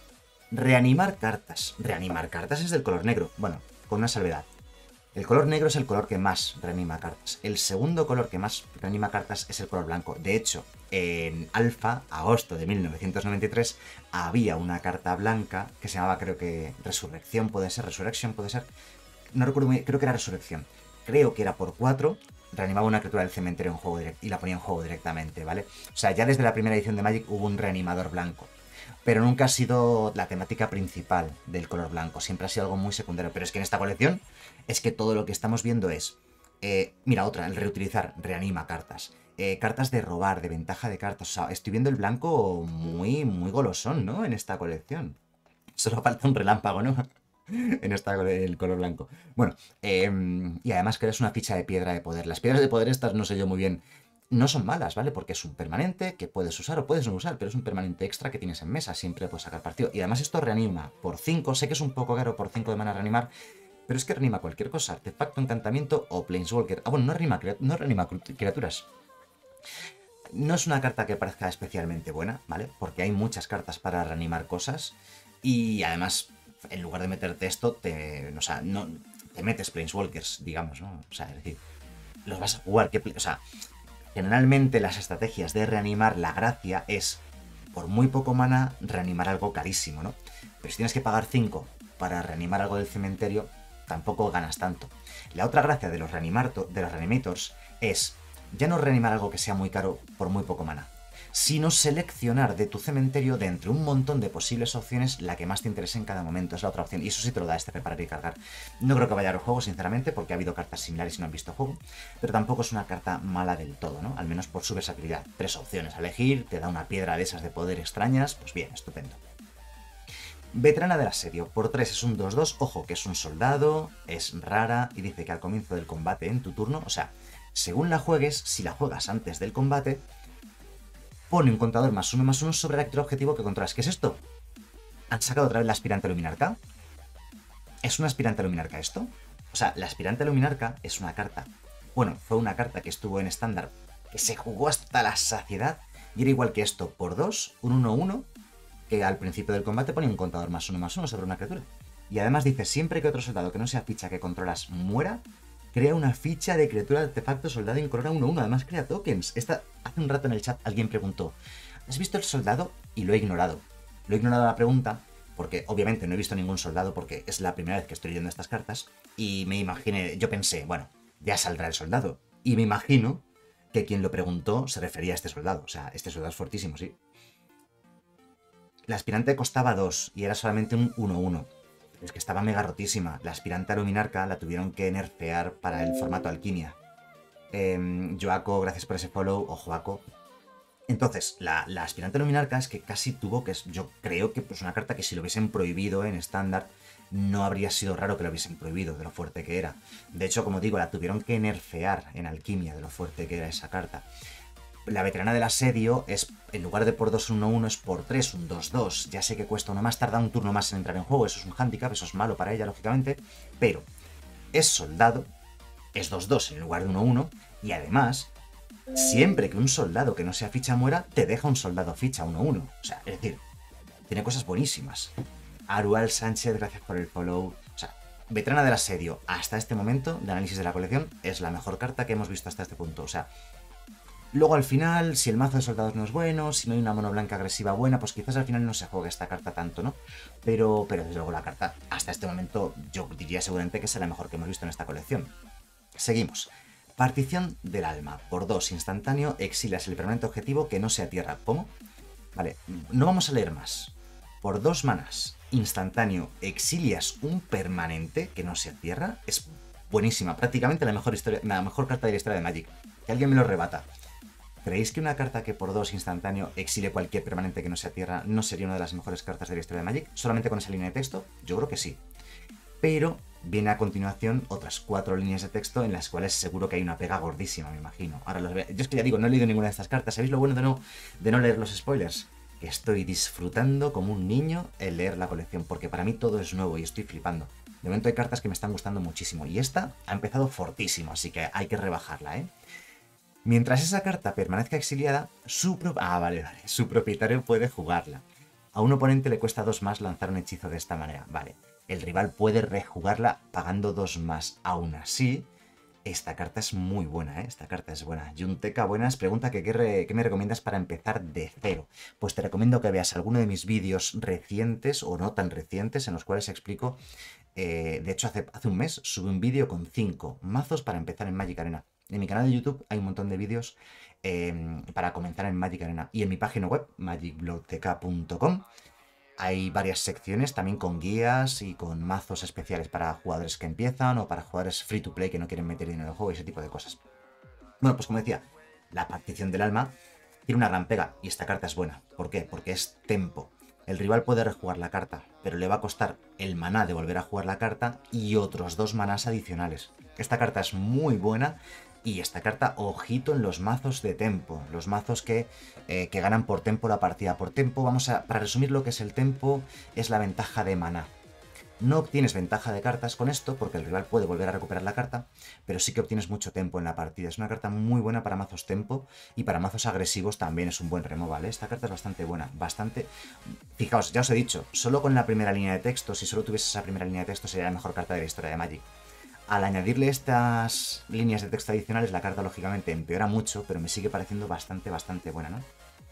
Reanimar cartas. Reanimar cartas es del color negro. Bueno, con una salvedad. El color negro es el color que más reanima cartas. El segundo color que más reanima cartas es el color blanco. De hecho, en Alpha, agosto de mil novecientos noventa y tres, había una carta blanca que se llamaba, creo que, Resurrección, puede ser, Resurrection, puede ser. No recuerdo muy bien, creo que era Resurrección. Creo que era por cuatro, reanimaba una criatura del cementerio en juego direct y la ponía en juego directamente, ¿vale? O sea, ya desde la primera edición de Magic hubo un reanimador blanco. Pero nunca ha sido la temática principal del color blanco, siempre ha sido algo muy secundario. Pero es que en esta colección es que todo lo que estamos viendo es, eh, mira, otra, el reutilizar, reanima cartas, eh, cartas de robar, de ventaja de cartas. O sea, estoy viendo el blanco muy, muy golosón, ¿no? En esta colección. Solo falta un relámpago, ¿no? En esta, el color blanco. Bueno, eh, y además creas una ficha de piedra de poder. Las piedras de poder estas no sé yo muy bien. No son malas, ¿vale? Porque es un permanente que puedes usar o puedes no usar, pero es un permanente extra que tienes en mesa, siempre puedes sacar partido. Y además esto reanima por cinco, sé que es un poco caro por cinco de mana reanimar, pero es que reanima cualquier cosa, artefacto, encantamiento o planeswalker. Ah, bueno, no reanima, no reanima criaturas. No es una carta que parezca especialmente buena, ¿vale? Porque hay muchas cartas para reanimar cosas y además, en lugar de meterte esto, te, o sea, no, te metes planeswalkers, digamos, ¿no? O sea, es decir, los vas a jugar, ¿qué, o sea... Generalmente las estrategias de reanimar, la gracia es, por muy poco mana, reanimar algo carísimo, ¿no? Pero si tienes que pagar cinco para reanimar algo del cementerio, tampoco ganas tanto. La otra gracia de los, reanimar de los reanimators es ya no reanimar algo que sea muy caro por muy poco mana, sino seleccionar de tu cementerio, de entre un montón de posibles opciones, la que más te interese en cada momento. Es la otra opción, y eso sí te lo da este reparar y cargar. No creo que vaya al juego, sinceramente, porque ha habido cartas similares y no han visto juego, pero tampoco es una carta mala del todo, ¿no? Al menos por su versatilidad. Tres opciones a elegir, te da una piedra de esas de poder extrañas, pues bien, estupendo. Veterana del asedio, por tres es un dos dos, ojo que es un soldado, es rara y dice que al comienzo del combate en tu turno, o sea, según la juegues, si la juegas antes del combate, pone un contador más uno más uno sobre la criatura objetivo que controlas. ¿Qué es esto? ¿Han sacado otra vez la aspirante luminarca? ¿Es una aspirante luminarca esto? O sea, la aspirante luminarca es una carta. Bueno, fue una carta que estuvo en estándar, que se jugó hasta la saciedad, y era igual que esto, por dos, un uno uno, que al principio del combate pone un contador más uno más uno sobre una criatura. Y además dice, siempre que otro soldado que no sea ficha que controlas muera, crea una ficha de criatura de artefacto soldado incolora uno uno. Además crea tokens. Esta, hace un rato en el chat alguien preguntó, ¿has visto el soldado? Y lo he ignorado. Lo he ignorado la pregunta porque obviamente no he visto ningún soldado porque es la primera vez que estoy leyendo estas cartas. Y me imaginé, yo pensé, bueno, ya saldrá el soldado. Y me imagino que quien lo preguntó se refería a este soldado. O sea, este soldado es fortísimo, sí. La aspirante costaba dos y era solamente un uno uno. Es que estaba mega rotísima. La aspirante a luminarca la tuvieron que nerfear para el formato alquimia. Eh, Joaco, gracias por ese follow. O Joaco, Entonces, la, la aspirante luminarca es que casi tuvo que... Yo creo que es pues, una carta que si lo hubiesen prohibido en estándar, no habría sido raro que lo hubiesen prohibido, de lo fuerte que era. De hecho, como digo, la tuvieron que nerfear en alquimia de lo fuerte que era esa carta. La veterana del asedio es, en lugar de por dos uno uno, es por tres, un dos dos. Ya sé que cuesta uno más, tarda un turno más en entrar en juego, eso es un handicap, eso es malo para ella, lógicamente. Pero es soldado, es dos dos en lugar de uno uno, y además... Siempre que un soldado que no sea ficha muera, te deja un soldado ficha uno uno. O sea, es decir, tiene cosas buenísimas. Arual Sánchez, gracias por el follow. O sea, veterana del asedio, hasta este momento de análisis de la colección, es la mejor carta que hemos visto hasta este punto. O sea, luego al final, si el mazo de soldados no es bueno, si no hay una mono blanca agresiva buena, pues quizás al final no se juegue esta carta tanto, ¿no? Pero, pero desde luego la carta, hasta este momento, yo diría seguramente que es la mejor que hemos visto en esta colección. Seguimos. Partición del alma. Por dos, instantáneo, exilias el permanente objetivo que no sea tierra. ¿Cómo? Vale, no vamos a leer más. Por dos manas, instantáneo, exilias un permanente que no sea tierra. Es buenísima, prácticamente la mejor, historia, la mejor carta de la historia de Magic. Que alguien me lo rebata. ¿Creéis que una carta que por dos instantáneo exilie cualquier permanente que no sea tierra no sería una de las mejores cartas de la historia de Magic? ¿Solamente con esa línea de texto? Yo creo que sí. Pero viene a continuación otras cuatro líneas de texto en las cuales seguro que hay una pega gordísima, me imagino. Ahora los veo. Yo es que ya digo, no he leído ninguna de estas cartas. ¿Sabéis lo bueno de no, de no leer los spoilers? Que estoy disfrutando como un niño el leer la colección, porque para mí todo es nuevo y estoy flipando. De momento hay cartas que me están gustando muchísimo, y esta ha empezado fortísimo, así que hay que rebajarla, ¿eh? Mientras esa carta permanezca exiliada, su, pro... ah, vale, vale. su propietario puede jugarla. A un oponente le cuesta dos más lanzar un hechizo de esta manera, vale. El rival puede rejugarla pagando dos más. Aún así, esta carta es muy buena, ¿eh? Esta carta es buena. Yunteca Buenas pregunta que qué, re, qué me recomiendas para empezar de cero. Pues te recomiendo que veas alguno de mis vídeos recientes o no tan recientes en los cuales explico... Eh, de hecho, hace, hace un mes subí un vídeo con cinco mazos para empezar en Magic Arena. En mi canal de YouTube hay un montón de vídeos eh, para comenzar en Magic Arena. Y en mi página web, magic blog t k punto com, hay varias secciones también con guías y con mazos especiales para jugadores que empiezan o para jugadores free to play que no quieren meter dinero en el juego y ese tipo de cosas. Bueno, pues como decía, la partición del alma tiene una gran pega y esta carta es buena. ¿Por qué? Porque es tempo. El rival puede rejugar la carta, pero le va a costar el maná de volver a jugar la carta y otros dos manás adicionales. Esta carta es muy buena. Y esta carta, ojito en los mazos de tempo, los mazos que, eh, que ganan por tempo la partida. Por tempo, vamos a, para resumir lo que es el tempo, es la ventaja de maná. No obtienes ventaja de cartas con esto, porque el rival puede volver a recuperar la carta, pero sí que obtienes mucho tempo en la partida. Es una carta muy buena para mazos tempo, y para mazos agresivos también es un buen remo, ¿vale? Esta carta es bastante buena, bastante... Fijaos, ya os he dicho, solo con la primera línea de texto, si solo tuviese esa primera línea de texto, sería la mejor carta de la historia de Magic. Al añadirle estas líneas de texto adicionales, la carta lógicamente empeora mucho, pero me sigue pareciendo bastante, bastante buena, ¿no?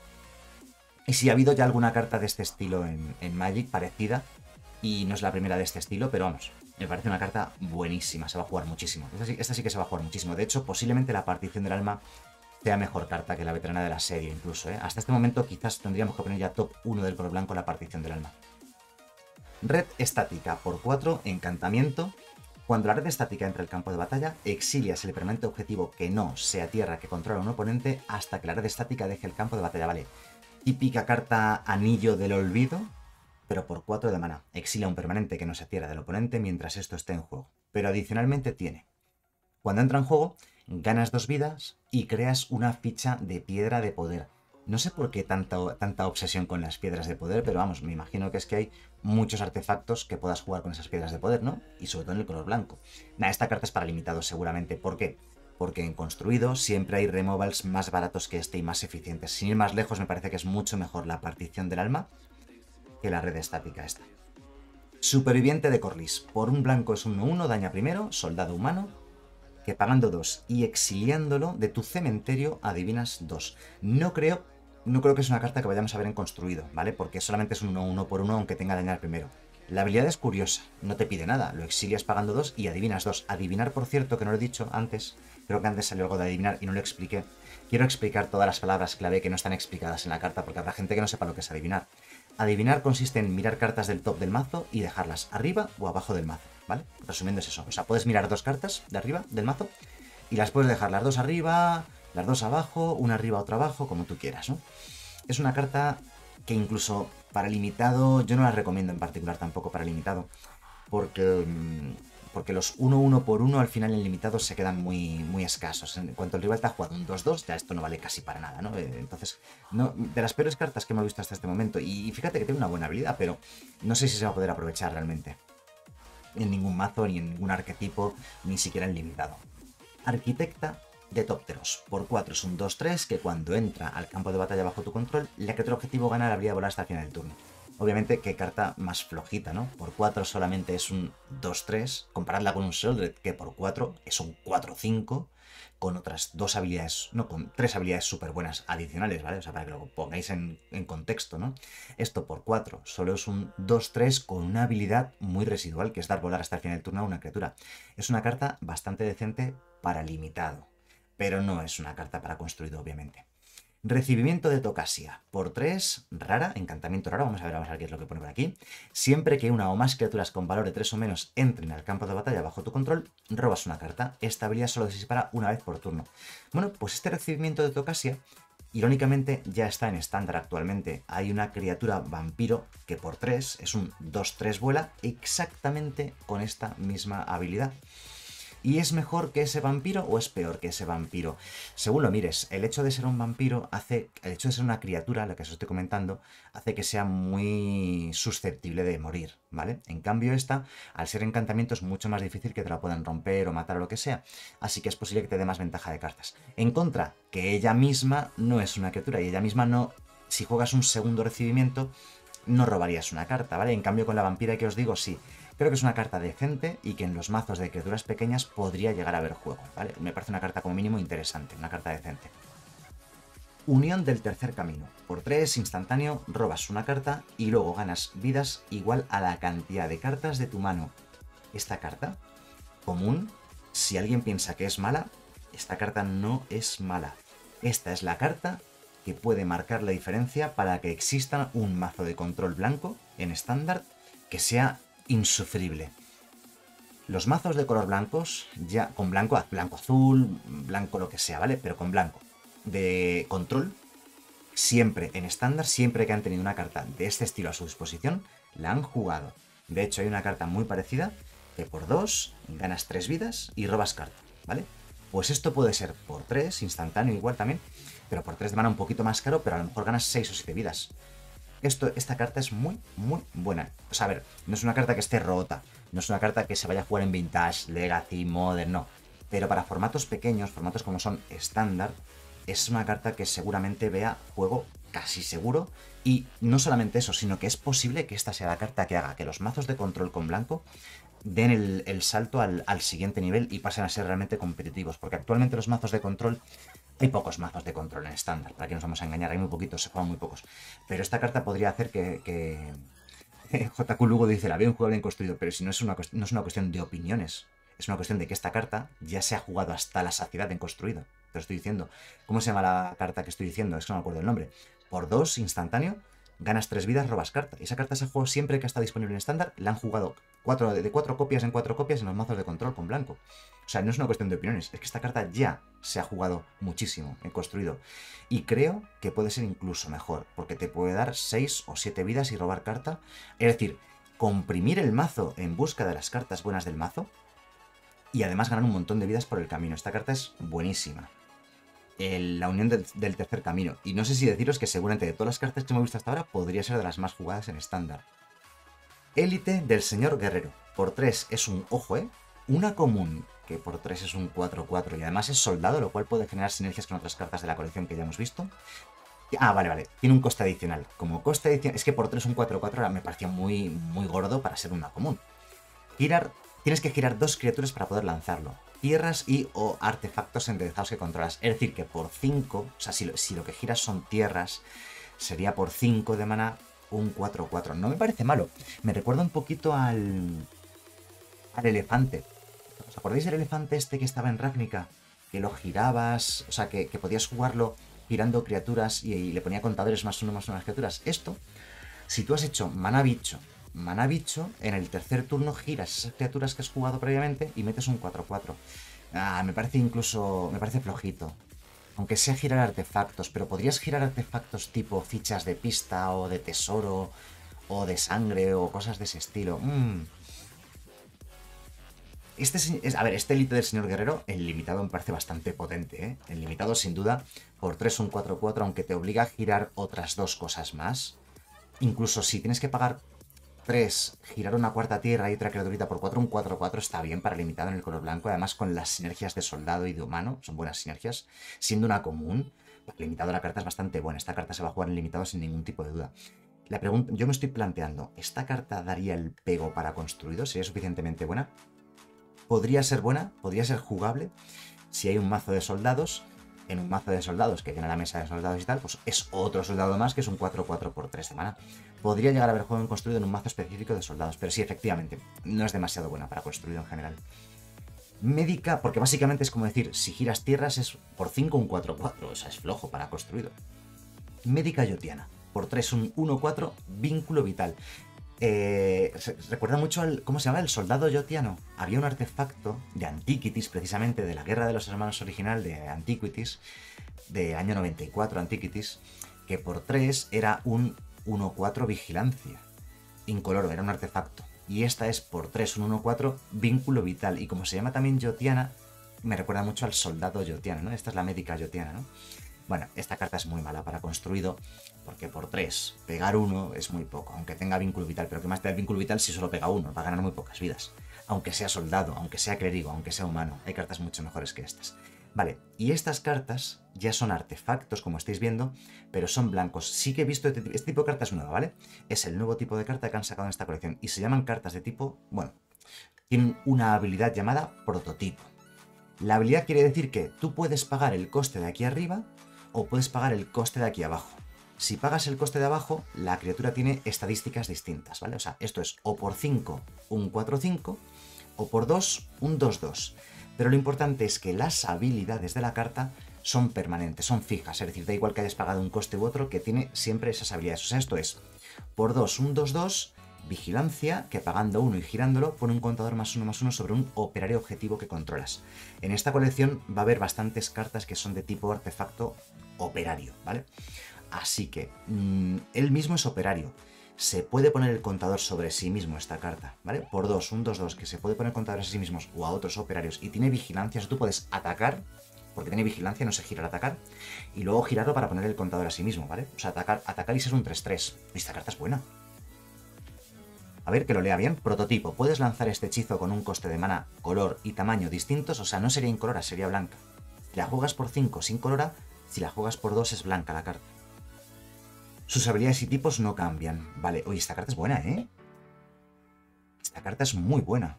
Y si ha habido ya alguna carta de este estilo en, en Magic, parecida, y no es la primera de este estilo, pero vamos, me parece una carta buenísima, se va a jugar muchísimo. Esta sí, esta sí que se va a jugar muchísimo. De hecho, posiblemente la partición del alma sea mejor carta que la veterana de la serie, incluso, ¿eh? Hasta este momento quizás tendríamos que poner ya top uno del color blanco la partición del alma. Red estática por cuatro, encantamiento. Cuando la red estática entra al campo de batalla, exilias el permanente objetivo que no sea tierra que controla un oponente hasta que la red estática deje el campo de batalla, ¿vale? Típica carta anillo del olvido, pero por cuatro de mana. Exilia un permanente que no sea tierra del oponente mientras esto esté en juego. Pero adicionalmente tiene, cuando entra en juego, ganas dos vidas y creas una ficha de piedra de poder. No sé por qué tanta, tanta obsesión con las piedras de poder, pero vamos, me imagino que es que hay muchos artefactos que puedas jugar con esas piedras de poder, ¿no? Y sobre todo en el color blanco. Nah, esta carta es para limitados seguramente. ¿Por qué? Porque en construido siempre hay removals más baratos que este y más eficientes. Sin ir más lejos, me parece que es mucho mejor la partición del alma que la red estática esta. Superviviente de Corlys. Por un blanco es uno uno, daña primero, soldado humano, que pagando dos y exiliándolo de tu cementerio adivinas dos. No creo... No creo que es una carta que vayamos a ver en construido, ¿vale? Porque solamente es un uno uno por uno, aunque tenga dañar primero. La habilidad es curiosa, no te pide nada, lo exilias pagando dos y adivinas dos. Adivinar, por cierto, que no lo he dicho antes, creo que antes salió algo de adivinar y no lo expliqué. Quiero explicar todas las palabras clave que no están explicadas en la carta, porque habrá gente que no sepa lo que es adivinar. Adivinar consiste en mirar cartas del top del mazo y dejarlas arriba o abajo del mazo, ¿vale? Resumiendo es eso, o sea, puedes mirar dos cartas de arriba del mazo y las puedes dejar las dos arriba, Las dos abajo, una arriba, otra abajo, como tú quieras, ¿no? Es una carta que incluso para limitado, yo no la recomiendo en particular tampoco para limitado, porque, porque los uno uno por uno al final en limitado se quedan muy, muy escasos. En cuanto el rival te ha jugado un dos dos, ya esto no vale casi para nada, ¿no? Entonces, no, de las peores cartas que hemos visto hasta este momento, y fíjate que tiene una buena habilidad, pero no sé si se va a poder aprovechar realmente en ningún mazo, ni en ningún arquetipo, ni siquiera en limitado. Arquitecta de Topteros. Por cuatro es un dos tres que cuando entra al campo de batalla bajo tu control, la criatura objetivo gana la habilidad de volar hasta el final del turno. Obviamente, qué carta más flojita, ¿no? Por cuatro solamente es un dos tres, comparadla con un Sheldred, que por cuatro es un cuatro cinco, con otras dos habilidades, no, con tres habilidades súper buenas adicionales, ¿vale? O sea, para que lo pongáis en, en contexto, ¿no? Esto por cuatro solo es un dos tres con una habilidad muy residual, que es dar volar hasta el final del turno a una criatura. Es una carta bastante decente para limitado, pero no es una carta para construido, obviamente. Recibimiento de Tocasia. Por tres, rara, encantamiento raro. Vamos a ver, vamos a ver qué es lo que pone por aquí. Siempre que una o más criaturas con valor de tres o menos entren al campo de batalla bajo tu control, robas una carta. Esta habilidad solo se dispara una vez por turno. Bueno, pues este recibimiento de Tocasia, irónicamente, ya está en estándar actualmente. Hay una criatura vampiro que por tres es un dos tres vuela exactamente con esta misma habilidad. ¿Y es mejor que ese vampiro o es peor que ese vampiro? Según lo mires, el hecho de ser un vampiro hace, el hecho de ser una criatura, lo que os estoy comentando, hace que sea muy susceptible de morir, ¿vale? En cambio esta, al ser encantamiento, es mucho más difícil que te la puedan romper o matar o lo que sea, así que es posible que te dé más ventaja de cartas. En contra, que ella misma no es una criatura y ella misma no, si juegas un segundo recibimiento, no robarías una carta, ¿vale? En cambio con la vampira que os digo, sí. Creo que es una carta decente y que en los mazos de criaturas pequeñas podría llegar a haber juego, ¿vale? Me parece una carta como mínimo interesante, una carta decente. Unión del tercer camino. Por tres, instantáneo, robas una carta y luego ganas vidas igual a la cantidad de cartas de tu mano. Esta carta, común, si alguien piensa que es mala, esta carta no es mala. Esta es la carta que puede marcar la diferencia para que exista un mazo de control blanco en estándar que sea insufrible. Los mazos de color blancos, ya con blanco, blanco azul, blanco lo que sea, ¿vale? Pero con blanco de control, siempre en estándar, siempre que han tenido una carta de este estilo a su disposición, la han jugado. De hecho, hay una carta muy parecida que por dos ganas tres vidas y robas carta, ¿vale? Pues esto puede ser por tres, instantáneo igual también, pero por tres de mana un poquito más caro, pero a lo mejor ganas seis o siete vidas. Esto, esta carta es muy, muy buena. O sea, a ver, no es una carta que esté rota, no es una carta que se vaya a jugar en Vintage, Legacy, Modern, no. Pero para formatos pequeños, formatos como son estándar, es una carta que seguramente vea juego casi seguro. Y no solamente eso, sino que es posible que esta sea la carta que haga que los mazos de control con blanco den el, el salto al, al siguiente nivel y pasen a ser realmente competitivos. Porque actualmente los mazos de control... Hay pocos mazos de control en estándar, para que nos vamos a engañar, hay muy poquitos, se juegan muy pocos. Pero esta carta podría hacer que... que... J Q Lugo dice, la veo un juego bien construido, pero si no es, una, no es una cuestión de opiniones, es una cuestión de que esta carta ya se ha jugado hasta la saciedad en construido. Te lo estoy diciendo. ¿Cómo se llama la carta que estoy diciendo? Es que no me acuerdo el nombre. Por dos, instantáneo, ganas tres vidas, robas carta. Y esa carta se juega siempre que está disponible en estándar. La han jugado cuatro, de cuatro copias en cuatro copias en los mazos de control con blanco. O sea, no es una cuestión de opiniones, es que esta carta ya se ha jugado muchísimo en construido. Y creo que puede ser incluso mejor, porque te puede dar seis o siete vidas y robar carta. Es decir, comprimir el mazo en busca de las cartas buenas del mazo y además ganar un montón de vidas por el camino. Esta carta es buenísima. El, la unión del, del tercer camino. Y no sé si deciros que seguramente de todas las cartas que hemos visto hasta ahora podría ser de las más jugadas en estándar. Élite del señor guerrero. Por tres es un, ojo, eh, una común, que por tres es un cuatro cuatro y además es soldado, lo cual puede generar sinergias con otras cartas de la colección que ya hemos visto. Ah, vale, vale, tiene un coste adicional. Como coste adicional, es que por tres un cuatro cuatro me parecía muy, muy gordo para ser una común. Girar, tienes que girar dos criaturas para poder lanzarlo. Tierras y o artefactos enderezados que controlas. Es decir, que por cinco, o sea, si lo, si lo que giras son tierras, sería por cinco de mana un cuatro cuatro. No me parece malo. Me recuerda un poquito al... al elefante. ¿Os acordáis del elefante este que estaba en Ravnica? Que lo girabas, o sea, que, que podías jugarlo girando criaturas y, y le ponía contadores más uno más uno a las criaturas. Esto, si tú has hecho mana bicho, mana bicho, en el tercer turno giras esas criaturas que has jugado previamente y metes un cuatro cuatro. Ah, me parece incluso, me parece flojito. Aunque sea girar artefactos, pero podrías girar artefactos tipo fichas de pista o de tesoro o de sangre o cosas de ese estilo. Mm. Este, es, a ver, este Elite del Señor Guerrero, el limitado me parece bastante potente, ¿eh? El limitado, sin duda, por tres un cuatro cuatro, aunque te obliga a girar otras dos cosas más. Incluso si tienes que pagar tres, girar una cuarta tierra y otra criaturita por cuatro, un cuatro cuatro está bien para limitado en el color blanco. Además, con las sinergias de soldado y de humano, son buenas sinergias. Siendo una común, para limitado la carta es bastante buena. Esta carta se va a jugar en limitado sin ningún tipo de duda. La pregunta, yo me estoy planteando, ¿esta carta daría el pego para construido? ¿Sería suficientemente buena? Podría ser buena, podría ser jugable si hay un mazo de soldados. En un mazo de soldados que tiene la mesa de soldados y tal, pues es otro soldado más que es un cuatro cuatro por tres de mana. Podría llegar a haber juego en construido en un mazo específico de soldados, pero sí, efectivamente, no es demasiado buena para construido en general. Médica, porque básicamente es como decir, si giras tierras es por cinco un cuatro cuatro, o sea, es flojo para construido. Médica Yotiana, por tres un uno cuatro, vínculo vital. Eh, recuerda mucho al, ¿cómo se llama? El soldado yotiano. Había un artefacto de Antiquities, precisamente de la Guerra de los Hermanos original de Antiquities, de año noventa y cuatro Antiquities, que por tres era un uno cuatro vigilancia. Incoloro, era un artefacto. Y esta es por tres, un uno cuatro vínculo vital. Y como se llama también yotiana, me recuerda mucho al soldado yotiano, ¿no? Esta es la médica yotiana, ¿no? Bueno, esta carta es muy mala para construido, porque por tres, pegar uno es muy poco, aunque tenga vínculo vital, pero que más te da el vínculo vital si solo pega uno, va a ganar muy pocas vidas. Aunque sea soldado, aunque sea clérigo, aunque sea humano, hay cartas mucho mejores que estas. Vale, y estas cartas ya son artefactos, como estáis viendo, pero son blancos. Sí que he visto este, este tipo de cartas nueva, ¿vale? Es el nuevo tipo de carta que han sacado en esta colección, y se llaman cartas de tipo, bueno, tienen una habilidad llamada prototipo. La habilidad quiere decir que tú puedes pagar el coste de aquí arriba, o puedes pagar el coste de aquí abajo. Si pagas el coste de abajo, la criatura tiene estadísticas distintas, ¿vale? O sea, esto es o por cinco, un cuatro cinco, o por dos, un dos dos. Pero lo importante es que las habilidades de la carta son permanentes, son fijas, es decir, da igual que hayas pagado un coste u otro, que tiene siempre esas habilidades. O sea, esto es por dos, un dos dos, vigilancia, que pagando uno y girándolo pone un contador más uno más uno sobre un operario objetivo que controlas. En esta colección va a haber bastantes cartas que son de tipo artefacto operario, ¿vale? Así que mmm, él mismo es operario. Se puede poner el contador sobre sí mismo esta carta, ¿vale? Por dos, un dos dos, que se puede poner contadores a sí mismos o a otros operarios y tiene vigilancia, o sea, tú puedes atacar, porque tiene vigilancia, no se gira al atacar, y luego girarlo para poner el contador a sí mismo, ¿vale? O sea, atacar, atacar y ser un tres tres. Esta carta es buena. A ver, que lo lea bien. Prototipo. Puedes lanzar este hechizo con un coste de mana, color y tamaño distintos, o sea, no sería incolora, sería blanca. Si la juegas por cinco sin colora, si la juegas por dos es blanca la carta. Sus habilidades y tipos no cambian. Vale, oye, esta carta es buena, ¿eh? Esta carta es muy buena.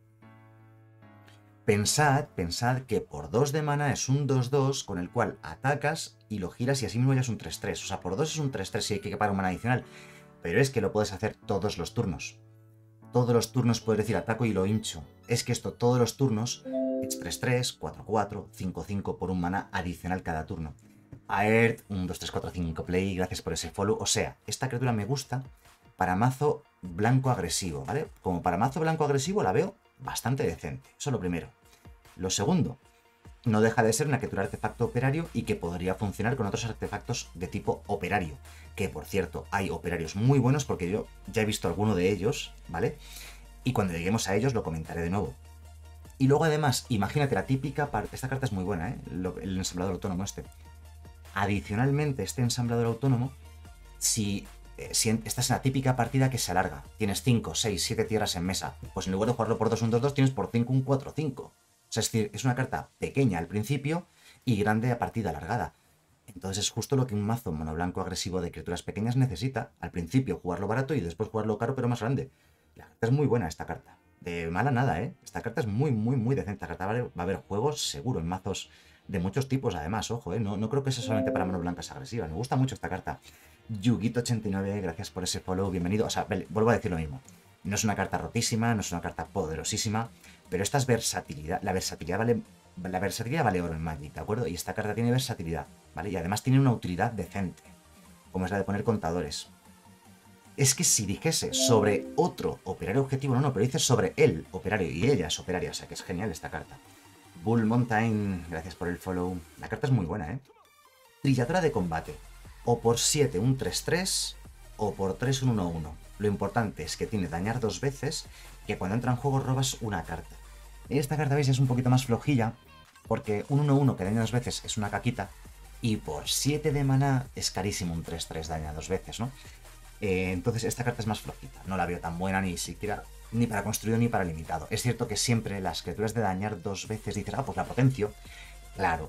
Pensad, pensad que por dos de mana es un dos dos con el cual atacas y lo giras y así mismo ya es un tres tres. O sea, por dos es un tres tres y hay que pagar un mana adicional. Pero es que lo puedes hacer todos los turnos. Todos los turnos puedes decir ataco y lo hincho. Es que esto, todos los turnos, es tres tres, cuatro cuatro, cinco cinco por un mana adicional cada turno. Aert, un dos tres cuatro cinco play, gracias por ese follow. O sea, esta criatura me gusta para mazo blanco agresivo, ¿vale? Como para mazo blanco agresivo la veo bastante decente. Eso es lo primero. Lo segundo, no deja de ser una criatura artefacto operario y que podría funcionar con otros artefactos de tipo operario. Que, por cierto, hay operarios muy buenos porque yo ya he visto alguno de ellos, ¿vale? Y cuando lleguemos a ellos lo comentaré de nuevo. Y luego, además, imagínate la típica parte... Esta carta es muy buena, ¿eh? El ensamblador autónomo este. Adicionalmente, este ensamblador autónomo, si, eh, si estás en la típica partida que se alarga, tienes cinco, seis, siete tierras en mesa, pues en lugar de jugarlo por dos, un dos dos, tienes por cinco, un cuatro cinco. O sea, es decir, es una carta pequeña al principio y grande a partida alargada. Entonces es justo lo que un mazo monoblanco agresivo de criaturas pequeñas necesita. Al principio jugarlo barato y después jugarlo caro pero más grande. La carta es muy buena esta carta. De mala nada, ¿eh? Esta carta es muy, muy, muy decente. Esta carta va a haber juegos seguro en mazos de muchos tipos, además, ojo, ¿eh? No, no creo que sea solamente para manos blancas agresivas. Me gusta mucho esta carta. Yuguito ochenta y nueve, gracias por ese follow, bienvenido. O sea, vuelvo a decir lo mismo. No es una carta rotísima, no es una carta poderosísima, pero esta es versatilidad. La versatilidad vale... La versatilidad vale oro en Magic, ¿de acuerdo? Y esta carta tiene versatilidad, ¿vale? Y además tiene una utilidad decente, como es la de poner contadores. Es que si dijese sobre otro operario objetivo, no, no, pero dice sobre el operario, y ella es operaria, o sea que es genial esta carta. Bull Mountain, gracias por el follow. La carta es muy buena, ¿eh? Trilladora de combate. O por siete un tres tres o por tres un uno uno. Lo importante es que tiene dañar dos veces, que cuando entra en juego robas una carta. Y esta carta, veis, es un poquito más flojilla, porque un uno uno que daña dos veces es una caquita, y por siete de maná es carísimo un tres tres daña dos veces, ¿no? Eh, entonces esta carta es más flojita, no la veo tan buena ni siquiera ni para construido ni para limitado. Es cierto que siempre las criaturas de dañar dos veces dices, ah, pues la potencio, claro,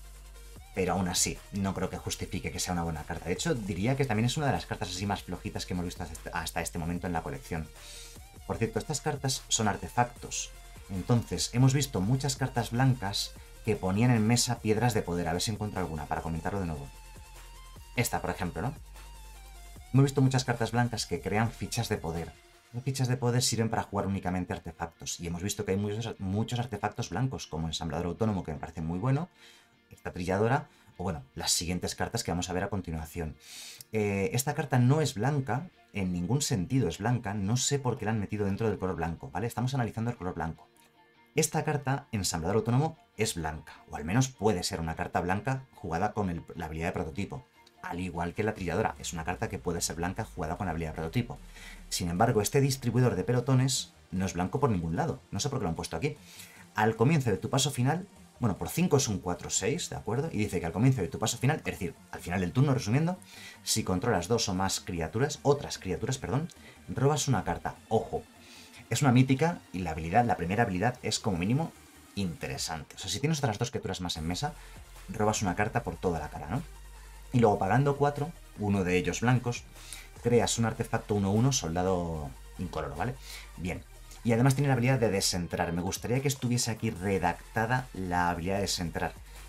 pero aún así no creo que justifique que sea una buena carta. De hecho, diría que también es una de las cartas así más flojitas que hemos visto hasta este momento en la colección. Por cierto, estas cartas son artefactos, entonces hemos visto muchas cartas blancas que ponían en mesa piedras de poder. A ver si encuentro alguna para comentarlo de nuevo. Esta, por ejemplo, ¿no? Hemos visto muchas cartas blancas que crean fichas de poder. Las fichas de poder sirven para jugar únicamente artefactos. Y hemos visto que hay muchos, muchos artefactos blancos, como ensamblador autónomo, que me parece muy bueno. Esta trilladora, o bueno, las siguientes cartas que vamos a ver a continuación. Eh, esta carta no es blanca, en ningún sentido es blanca. No sé por qué la han metido dentro del color blanco, ¿vale? Estamos analizando el color blanco. Esta carta, ensamblador autónomo, es blanca, o al menos puede ser una carta blanca jugada con el, la habilidad de prototipo. Al igual que la trilladora, es una carta que puede ser blanca jugada con la habilidad de prototipo. Sin embargo, este distribuidor de pelotones no es blanco por ningún lado. No sé por qué lo han puesto aquí. Al comienzo de tu paso final, bueno, por cinco es un cuatro seis, ¿de acuerdo? Y dice que al comienzo de tu paso final, es decir, al final del turno, resumiendo, si controlas dos o más criaturas, otras criaturas, perdón, robas una carta. Ojo, es una mítica y la habilidad, la primera habilidad es como mínimo interesante. O sea, si tienes otras dos criaturas más en mesa, robas una carta por toda la cara, ¿no? Y luego pagando cuatro, uno de ellos blancos, creas un artefacto uno uno soldado incoloro, ¿vale? Bien. Y además tiene la habilidad de desentrar. Me gustaría que estuviese aquí redactada la habilidad de desentrar.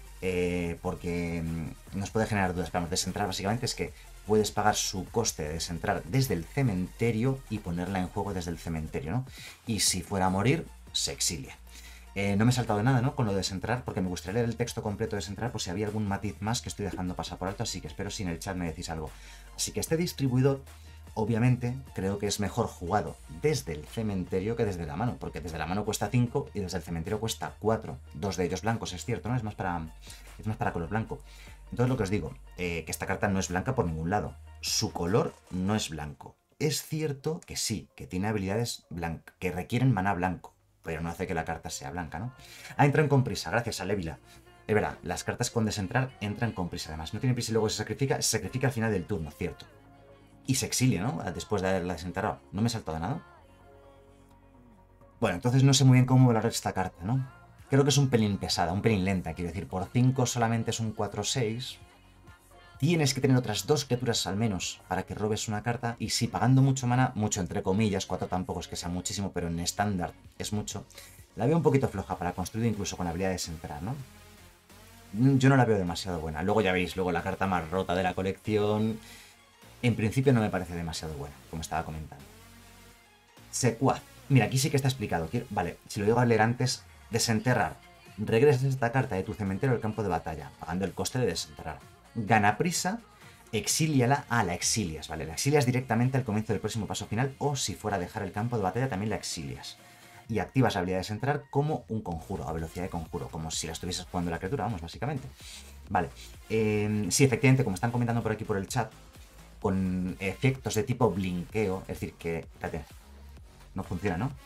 Eh, porque nos puede generar dudas. Vamos, desentrar básicamente es que puedes pagar su coste de desentrar desde el cementerio y ponerla en juego desde el cementerio, ¿no? Y si fuera a morir, se exilia. Eh, no me he saltado de nada, ¿no? Con lo de desentrar, porque me gustaría leer el texto completo de desentrar por si había algún matiz más que estoy dejando pasar por alto, así que espero si en el chat me decís algo. Así que este distribuidor, obviamente, creo que es mejor jugado desde el cementerio que desde la mano, porque desde la mano cuesta cinco y desde el cementerio cuesta cuatro. Dos de ellos blancos, es cierto, ¿no? Es más para, es más para color blanco. Entonces lo que os digo, eh, que esta carta no es blanca por ningún lado. Su color no es blanco. Es cierto que sí, que tiene habilidades blancas, que requieren maná blanco, pero no hace que la carta sea blanca, ¿no? Ah, entran con prisa, gracias a Levila. Es verdad, las cartas con desentrar entran con prisa, además. No tiene prisa y luego se sacrifica, se sacrifica al final del turno, cierto. Y se exilia, ¿no? Después de haberla desenterrado. ¿No me he saltado de nada? Bueno, entonces no sé muy bien cómo valorar esta carta, ¿no? Creo que es un pelín pesada, un pelín lenta, quiero decir. Por cinco solamente es un cuatro seis. Tienes que tener otras dos criaturas al menos para que robes una carta. Y si pagando mucho mana, mucho entre comillas, cuatro tampoco es que sea muchísimo, pero en estándar es mucho. La veo un poquito floja para construir incluso con la habilidad de desentrar, ¿no? Yo no la veo demasiado buena. Luego ya veis, luego la carta más rota de la colección. En principio no me parece demasiado buena, como estaba comentando. Secuaz. Mira, aquí sí que está explicado. Vale, si lo digo a leer antes, desenterrar. Regresas esta carta de tu cementerio al campo de batalla, pagando el coste de desenterrar. Gana prisa, exíliala. Ah, la exilias, vale. La exilias directamente al comienzo del próximo paso final, o si fuera a dejar el campo de batalla, también la exilias. Y activas la habilidad de desentrar como un conjuro, a velocidad de conjuro, como si la estuvieses jugando la criatura, vamos, básicamente. Vale. Eh, sí, efectivamente, como están comentando por aquí por el chat, con efectos de tipo blinqueo, es decir, que... Espérate, no funciona, ¿no?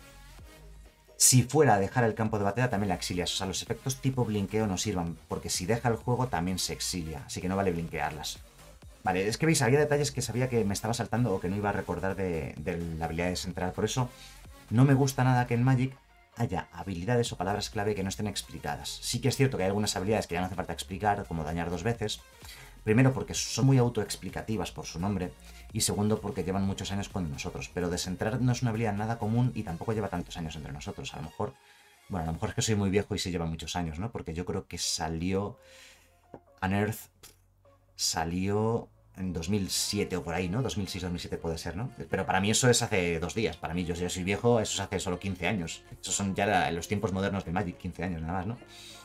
Si fuera a dejar el campo de batalla, también la exilias. O sea, los efectos tipo blinqueo no sirvan, porque si deja el juego también se exilia, así que no vale blinquearlas. Vale, es que veis, había detalles que sabía que me estaba saltando o que no iba a recordar de, de la habilidad de desentrar. Por eso no me gusta nada que en Magic haya habilidades o palabras clave que no estén explicadas. Sí que es cierto que hay algunas habilidades que ya no hace falta explicar, como dañar dos veces. Primero porque son muy autoexplicativas por su nombre, y segundo porque llevan muchos años con nosotros. Pero desentrar no es una habilidad nada común y tampoco lleva tantos años entre nosotros. A lo mejor, bueno, a lo mejor es que soy muy viejo y se lleva muchos años, ¿no? Porque yo creo que salió Unearth, salió en dos mil siete o por ahí, ¿no? dos mil seis dos mil siete puede ser, ¿no? Pero para mí eso es hace dos días. Para mí, yo, yo soy viejo, eso es hace solo quince años. Esos son ya los tiempos modernos de Magic, quince años nada más, ¿no?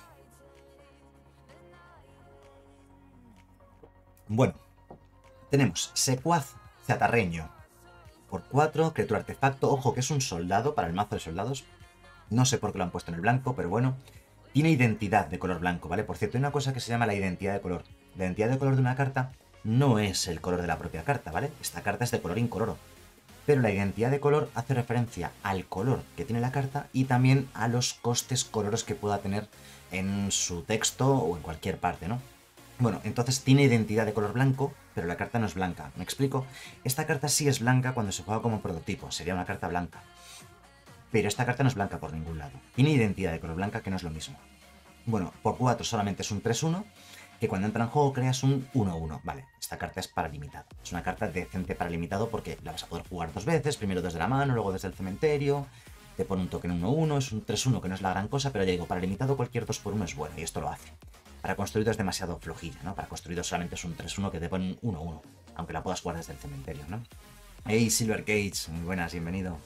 Bueno, tenemos Secuaz Zatarreño. Por cuatro, criatura artefacto. Ojo que es un soldado para el mazo de soldados. No sé por qué lo han puesto en el blanco, pero bueno. tiene identidad de color blanco, ¿vale? Por cierto, hay una cosa que se llama la identidad de color. La identidad de color de una carta no es el color de la propia carta, ¿vale? Esta carta es de color incoloro. Pero la identidad de color hace referencia al color que tiene la carta y también a los costes coloros que pueda tener en su texto o en cualquier parte, ¿no? Bueno, entonces tiene identidad de color blanco, pero la carta no es blanca. ¿Me explico? Esta carta sí es blanca cuando se juega como prototipo, sería una carta blanca. Pero esta carta no es blanca por ningún lado. Tiene identidad de color blanca, que no es lo mismo. Bueno, por cuatro solamente es un tres uno, que cuando entra en juego creas un uno uno. Vale, esta carta es para limitado. Es una carta decente para limitado porque la vas a poder jugar dos veces, primero desde la mano, luego desde el cementerio. Te pone un token uno uno, es un tres uno que no es la gran cosa, pero ya digo, para limitado cualquier dos por uno es bueno y esto lo hace. Para construido es demasiado flojilla, ¿no? Para construido solamente es un tres uno que te pone un uno uno, aunque la puedas jugar desde el cementerio, ¿no? Hey, Silver Cage, muy buenas, bienvenido.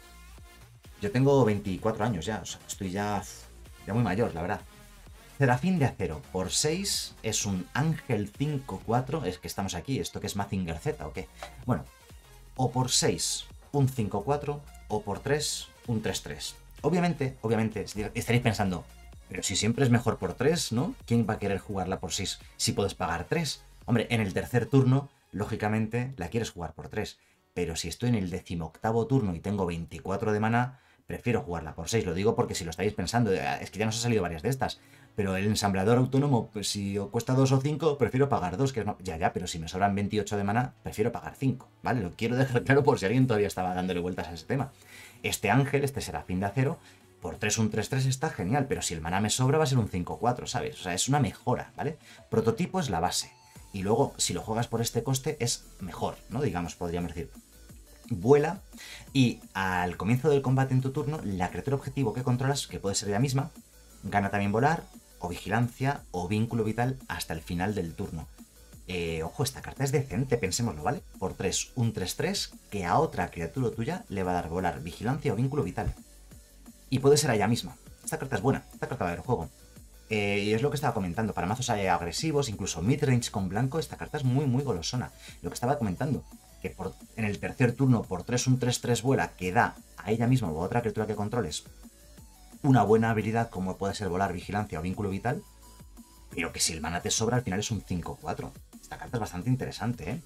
Yo tengo veinticuatro años ya, o sea, estoy ya, ya muy mayor, la verdad. Serafín de Acero, por seis es un Ángel cinco cuatro, es que estamos aquí, ¿esto que es Mazinger Z o qué? Bueno, o por seis un cinco cuatro, o por tres un tres tres. Obviamente, obviamente, estaréis pensando, pero si siempre es mejor por tres, ¿no? ¿Quién va a querer jugarla por seis si puedes pagar tres? Hombre, en el tercer turno, lógicamente, la quieres jugar por tres. Pero si estoy en el decimoctavo turno y tengo veinticuatro de maná, prefiero jugarla por seis. Lo digo porque si lo estáis pensando, es que ya nos ha salido varias de estas. Pero el ensamblador autónomo, pues si os cuesta dos o cinco, prefiero pagar dos, que es más... Ya, ya, pero si me sobran veintiocho de maná, prefiero pagar cinco, ¿vale? Lo quiero dejar claro por si alguien todavía estaba dándole vueltas a ese tema. Este ángel, este Serafín de Acero, por tres un tres tres está genial, pero si el maná me sobra va a ser un cinco cuatro, ¿sabes? O sea, es una mejora, ¿vale? Prototipo es la base. Y luego, si lo juegas por este coste, es mejor, ¿no? Digamos, podríamos decir. Vuela y al comienzo del combate en tu turno, la criatura objetivo que controlas, que puede ser ella misma, gana también volar, o vigilancia, o vínculo vital hasta el final del turno. Eh, ojo, esta carta es decente, pensémoslo, ¿vale? Por tres, un tres tres, que a otra criatura tuya le va a dar volar, vigilancia o vínculo vital. Y puede ser a ella misma. Esta carta es buena, esta carta va a ver juego. Eh, y es lo que estaba comentando, para mazos agresivos, incluso midrange con blanco, esta carta es muy, muy golosona. Lo que estaba comentando, que por, en el tercer turno por tres un tres tres vuela, que da a ella misma o a otra criatura que controles una buena habilidad como puede ser volar, vigilancia o vínculo vital, pero que si el mana te sobra al final es un cinco cuatro. Esta carta es bastante interesante, ¿eh?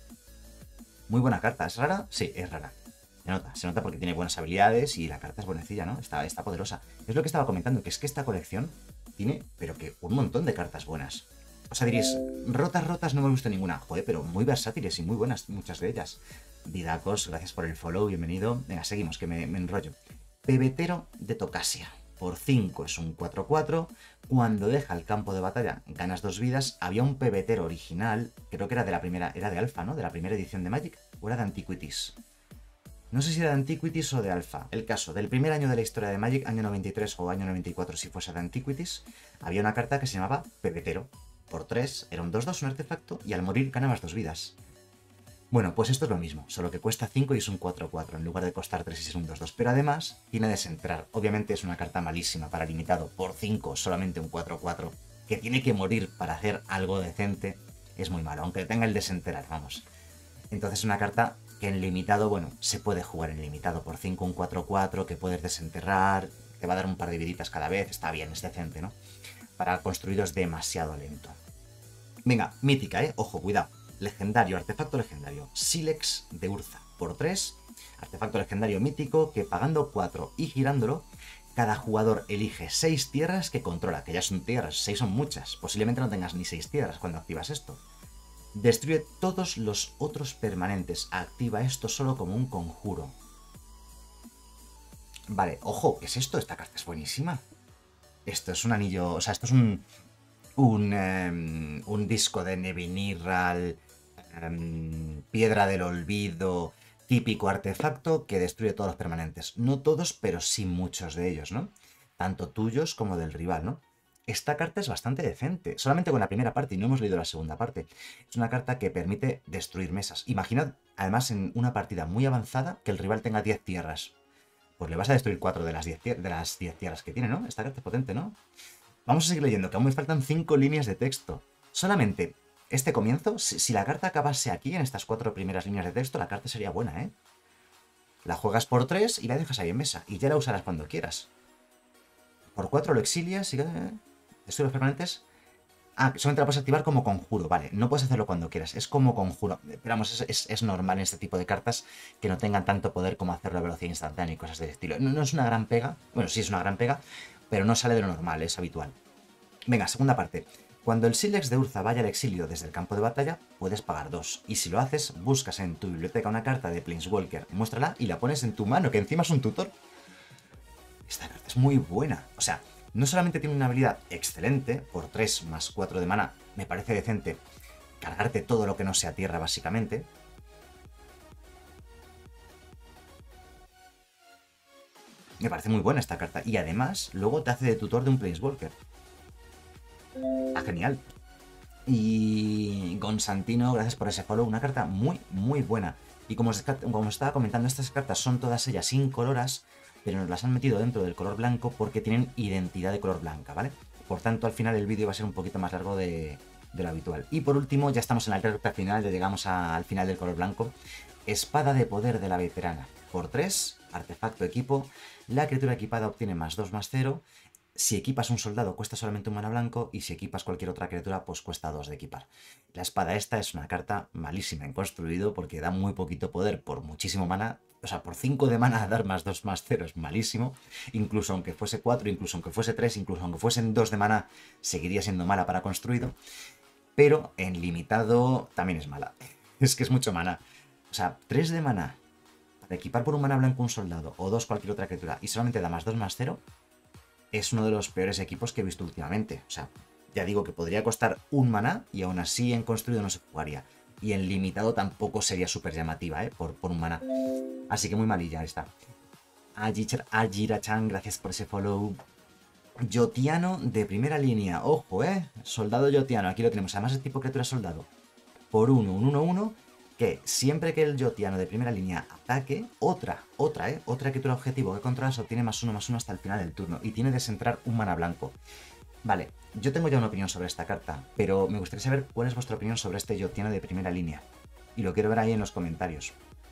Muy buena carta. ¿Es rara? Sí, es rara. Se nota, se nota porque tiene buenas habilidades y la carta es buenecilla, ¿no? Está, está poderosa. Es lo que estaba comentando, que es que esta colección tiene, pero que un montón de cartas buenas. O sea, diréis, rotas, rotas no me gusta ninguna. Joder, pero muy versátiles y muy buenas muchas de ellas. Didacos, gracias por el follow, bienvenido. Venga, seguimos, que me, me enrollo. Pebetero de Tocasia. Por cinco es un cuatro cuatro. Cuando deja el campo de batalla ganas dos vidas. Había un pebetero original, creo que era de la primera, era de Alpha, ¿no? De la primera edición de Magic, o era de Antiquities. No sé si era de Antiquities o de Alpha. El caso, del primer año de la historia de Magic, año noventa y tres o año noventa y cuatro si fuese de Antiquities, había una carta que se llamaba Pebetero. Por tres, era un dos dos, un artefacto, y al morir ganabas dos vidas. Bueno, pues esto es lo mismo, solo que cuesta cinco y es un cuatro cuatro, en lugar de costar tres y es un dos dos. Pero además, tiene desentrar. Obviamente es una carta malísima para limitado. Por cinco, solamente un cuatro cuatro. Que tiene que morir para hacer algo decente, es muy malo, aunque tenga el desenterar, vamos. Entonces es una carta que en limitado, bueno, se puede jugar en limitado. Por cinco, un cuatro cuatro, que puedes desenterrar, te va a dar un par de viditas cada vez, está bien, es decente, ¿no? Para construido es demasiado lento. Venga, mítica, ¿eh? Ojo, cuidado. Legendario, artefacto legendario. Silex de Urza. Por tres, artefacto legendario mítico que pagando cuatro y girándolo, cada jugador elige seis tierras que controla, que ya son tierras, seis son muchas. Posiblemente no tengas ni seis tierras cuando activas esto. Destruye todos los otros permanentes. Activa esto solo como un conjuro. Vale, ojo, ¿qué es esto? Esta carta es buenísima. Esto es un anillo, o sea, esto es un... Un, um, un disco de Nevinirral, um, Piedra del Olvido, típico artefacto que destruye todos los permanentes. No todos, pero sí muchos de ellos, ¿no? Tanto tuyos como del rival, ¿no? Esta carta es bastante decente, solamente con la primera parte y no hemos leído la segunda parte. Es una carta que permite destruir mesas. Imaginad, además, en una partida muy avanzada, que el rival tenga diez tierras. Pues le vas a destruir cuatro de las diez tierras que tiene, ¿no? Esta carta es potente, ¿no? Vamos a seguir leyendo, que aún me faltan cinco líneas de texto. Solamente este comienzo, si, si la carta acabase aquí, en estas cuatro primeras líneas de texto, la carta sería buena, ¿eh? La juegas por tres y la dejas ahí en mesa, y ya la usarás cuando quieras. Por cuatro lo exilias y... Destruye los permanentes... Ah, solamente la puedes activar como conjuro, vale. No puedes hacerlo cuando quieras, es como conjuro. Pero vamos, es, es, es normal en este tipo de cartas que no tengan tanto poder como hacerlo a velocidad instantánea y cosas del estilo. No, no es una gran pega, bueno, sí es una gran pega, pero no sale de lo normal, es habitual. Venga, segunda parte. Cuando el Sílex de Urza vaya al exilio desde el campo de batalla, puedes pagar dos. Y si lo haces, buscas en tu biblioteca una carta de Planeswalker, muéstrala y la pones en tu mano, que encima es un tutor. Esta carta es muy buena. O sea, no solamente tiene una habilidad excelente, por tres más cuatro de mana, me parece decente cargarte todo lo que no sea tierra, básicamente. Me parece muy buena esta carta. Y además, luego te hace de tutor de un Planeswalker. Está genial. Y Gonzantino, gracias por ese follow. Una carta muy, muy buena. Y como os, como os estaba comentando, estas cartas son todas ellas incoloras, pero nos las han metido dentro del color blanco porque tienen identidad de color blanca, ¿vale? Por tanto, al final el vídeo va a ser un poquito más largo de, de lo habitual. Y por último, ya estamos en la recta final, ya llegamos a, al final del color blanco. Espada de poder de la veterana. Por tres, artefacto equipo. La criatura equipada obtiene más dos más cero. Si equipas un soldado cuesta solamente un mana blanco y si equipas cualquier otra criatura pues cuesta dos de equipar. La espada esta es una carta malísima en construido porque da muy poquito poder por muchísimo mana. O sea, por cinco de mana dar más dos más cero es malísimo. Incluso aunque fuese cuatro, incluso aunque fuese tres, incluso aunque fuesen dos de mana, seguiría siendo mala para construido. Pero en limitado también es mala. Es que es mucho mana. O sea, tres de mana para equipar por un mana blanco un soldado o dos cualquier otra criatura y solamente da más dos más cero. Es uno de los peores equipos que he visto últimamente. O sea, ya digo que podría costar un maná y aún así en construido no se jugaría. Y en limitado tampoco sería súper llamativa, ¿eh? Por, por un maná. Así que muy malilla esta. Ajira-chan, gracias por ese follow. Yotiano de primera línea. Ojo, ¿eh? Soldado Yotiano, aquí lo tenemos. Además es tipo criatura soldado. Por uno, un uno uno. Que siempre que el Yotiano de primera línea ataque, otra, otra, ¿eh? Otra criatura objetivo que controlas obtiene más uno más uno hasta el final del turno y tiene desentrar un mana blanco. Vale, yo tengo ya una opinión sobre esta carta, pero me gustaría saber cuál es vuestra opinión sobre este Yotiano de primera línea. Y lo quiero ver ahí en los comentarios.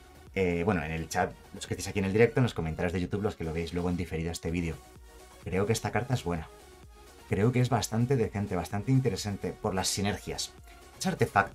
Eh, bueno, en el chat, los que estéis aquí en el directo, en los comentarios de YouTube, los que lo veis luego en diferido este vídeo. Creo que esta carta es buena. Creo que es bastante decente, bastante interesante por las sinergias. Es artefacto.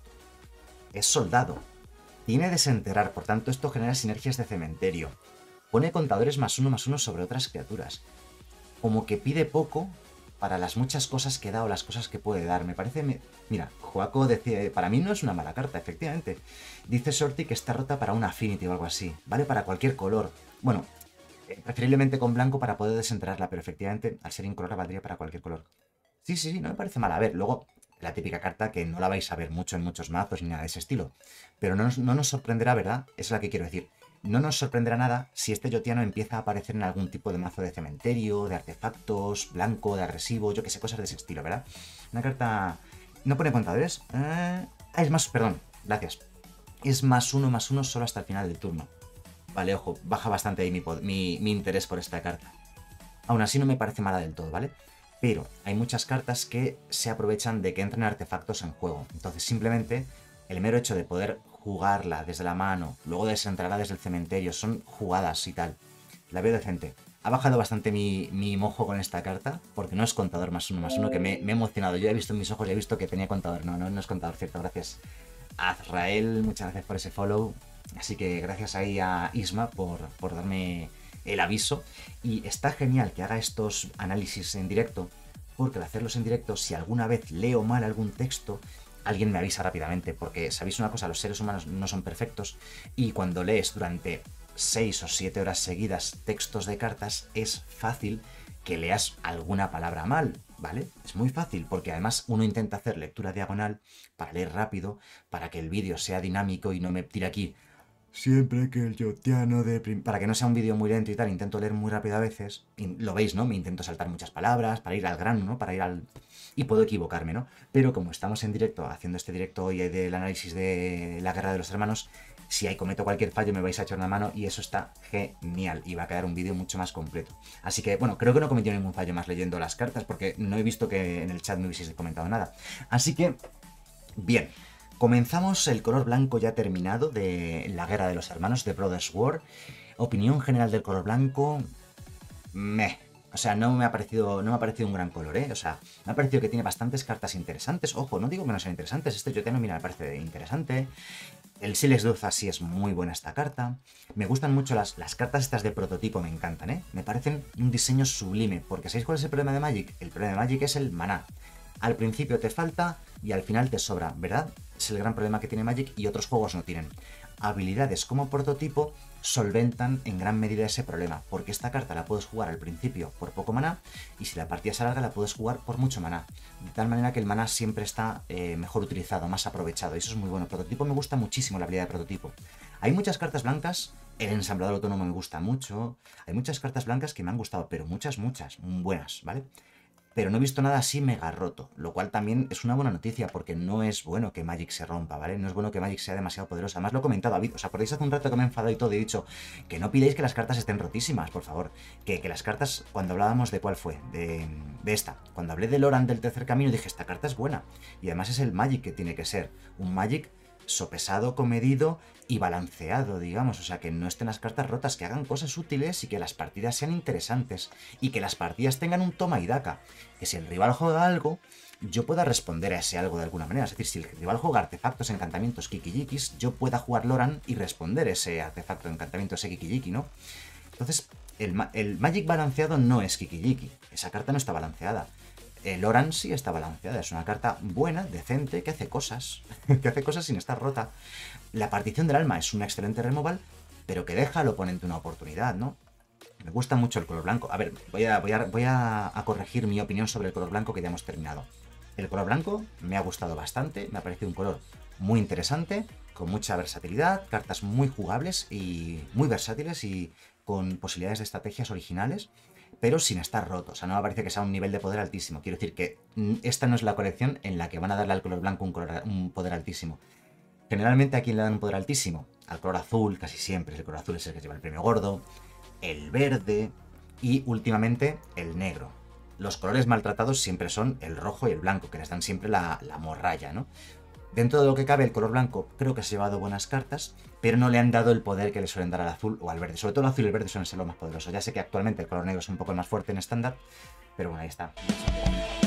Es soldado. Tiene desenterrar, por tanto esto genera sinergias de cementerio. Pone contadores más uno más uno sobre otras criaturas. Como que pide poco para las muchas cosas que da o las cosas que puede dar. Me parece... Me... Mira, Joaco decía... Para mí no es una mala carta, efectivamente. Dice Shorty que está rota para una Affinity o algo así. Vale para cualquier color. Bueno, eh, preferiblemente con blanco para poder desenterrarla, pero efectivamente al ser incolora valdría para cualquier color. Sí, sí, sí, no me parece mal. A ver, luego... La típica carta que no la vais a ver mucho en muchos mazos ni nada de ese estilo. Pero no nos, no nos sorprenderá, ¿verdad? Es la que quiero decir. No nos sorprenderá nada si este Yotiano empieza a aparecer en algún tipo de mazo de cementerio, de artefactos, blanco, de agresivo, yo que sé, cosas de ese estilo, ¿verdad? Una carta... ¿No pone contadores? Eh... Ah, es más... Perdón, gracias. Es más uno, más uno solo hasta el final del turno. Vale, ojo, baja bastante ahí mi, mi, mi interés por esta carta. Aún así no me parece mala del todo, ¿vale? Pero hay muchas cartas que se aprovechan de que entren artefactos en juego. Entonces simplemente el mero hecho de poder jugarla desde la mano, luego desentrarla desde el cementerio, son jugadas y tal. La veo decente. Ha bajado bastante mi, mi mojo con esta carta, porque no es contador más uno más uno, que me, me he emocionado. Yo he visto en mis ojos y he visto que tenía contador. No, no, no es contador, cierto, gracias. Azrael, muchas gracias por ese follow. Así que gracias ahí a Isma por, por darme el aviso. Y está genial que haga estos análisis en directo, porque al hacerlos en directo, si alguna vez leo mal algún texto, alguien me avisa rápidamente, porque sabéis una cosa, los seres humanos no son perfectos, y cuando lees durante seis o siete horas seguidas textos de cartas, es fácil que leas alguna palabra mal, ¿vale? Es muy fácil, porque además uno intenta hacer lectura diagonal para leer rápido, para que el vídeo sea dinámico y no me tire aquí siempre que el Yotiano de... Prim... Para que no sea un vídeo muy lento y tal, intento leer muy rápido a veces. Y lo veis, ¿no? Me intento saltar muchas palabras para ir al grano, ¿no? Para ir al... Y puedo equivocarme, ¿no? Pero como estamos en directo, haciendo este directo hoy del análisis de la Guerra de los Hermanos, si ahí cometo cualquier fallo me vais a echar una mano y eso está genial. Y va a quedar un vídeo mucho más completo. Así que, bueno, creo que no he cometido ningún fallo más leyendo las cartas porque no he visto que en el chat me hubieseis comentado nada. Así que, bien. Comenzamos el color blanco ya terminado de la Guerra de los Hermanos de Brothers War. Opinión general del color blanco... Meh. O sea, no me ha parecido, no me ha parecido un gran color, ¿eh? O sea, me ha parecido que tiene bastantes cartas interesantes. Ojo, no digo que no sean interesantes. Este Yoteno, mira, me parece interesante. El Silex Duza sí es muy buena esta carta. Me gustan mucho las, las cartas estas de prototipo, me encantan, ¿eh? Me parecen un diseño sublime. Porque ¿sabéis cuál es el problema de Magic? El problema de Magic es el maná. Al principio te falta y al final te sobra, ¿verdad? Es el gran problema que tiene Magic y otros juegos no tienen. Habilidades como prototipo solventan en gran medida ese problema, porque esta carta la puedes jugar al principio por poco maná y si la partida se alarga la puedes jugar por mucho maná, de tal manera que el maná siempre está eh, mejor utilizado, más aprovechado, y eso es muy bueno. Prototipo me gusta muchísimo, la habilidad de prototipo. Hay muchas cartas blancas, el ensamblador autónomo me gusta mucho, hay muchas cartas blancas que me han gustado, pero muchas, muchas, buenas, ¿vale? Pero no he visto nada así mega roto, lo cual también es una buena noticia, porque no es bueno que Magic se rompa, ¿vale? No es bueno que Magic sea demasiado poderosa. Además lo he comentado, David, ¿os acordáis hace un rato que me he enfadado y todo? He dicho que no pidáis que las cartas estén rotísimas, por favor. Que, que las cartas, cuando hablábamos de cuál fue, de, de esta, cuando hablé de Loran del tercer camino, dije, esta carta es buena. Y además es el Magic que tiene que ser, un Magic sopesado, comedido y balanceado, digamos, o sea, que no estén las cartas rotas, que hagan cosas útiles y que las partidas sean interesantes y que las partidas tengan un toma y daca, que si el rival juega algo, yo pueda responder a ese algo de alguna manera, es decir, si el rival juega artefactos, encantamientos, kikijikis, yo pueda jugar Loran y responder ese artefacto, encantamiento, ese kikijiki, ¿no? Entonces, el, el Magic balanceado no es kikijiki, esa carta no está balanceada. El Loran sí está balanceada, es una carta buena, decente, que hace cosas, que hace cosas sin estar rota. La partición del alma es un excelente removal, pero que deja al oponente una oportunidad, ¿no? Me gusta mucho el color blanco. A ver, voy a, voy a, voy a, a corregir mi opinión sobre el color blanco que ya hemos terminado. El color blanco me ha gustado bastante, me ha parecido un color muy interesante, con mucha versatilidad, cartas muy jugables y muy versátiles y con posibilidades de estrategias originales, pero sin estar roto. O sea, no me parece que sea un nivel de poder altísimo. Quiero decir que esta no es la colección en la que van a darle al color blanco un, color, un poder altísimo. Generalmente, ¿a quién le dan un poder altísimo? Al color azul, casi siempre. El color azul es el que lleva el premio gordo, el verde y, últimamente, el negro. Los colores maltratados siempre son el rojo y el blanco, que les dan siempre la, la morralla, ¿no? Dentro de lo que cabe, el color blanco creo que se ha llevado buenas cartas, pero no le han dado el poder que le suelen dar al azul o al verde. Sobre todo el azul y el verde suelen ser los más poderosos. Ya sé que actualmente el color negro es un poco más fuerte en estándar, pero bueno, ahí está.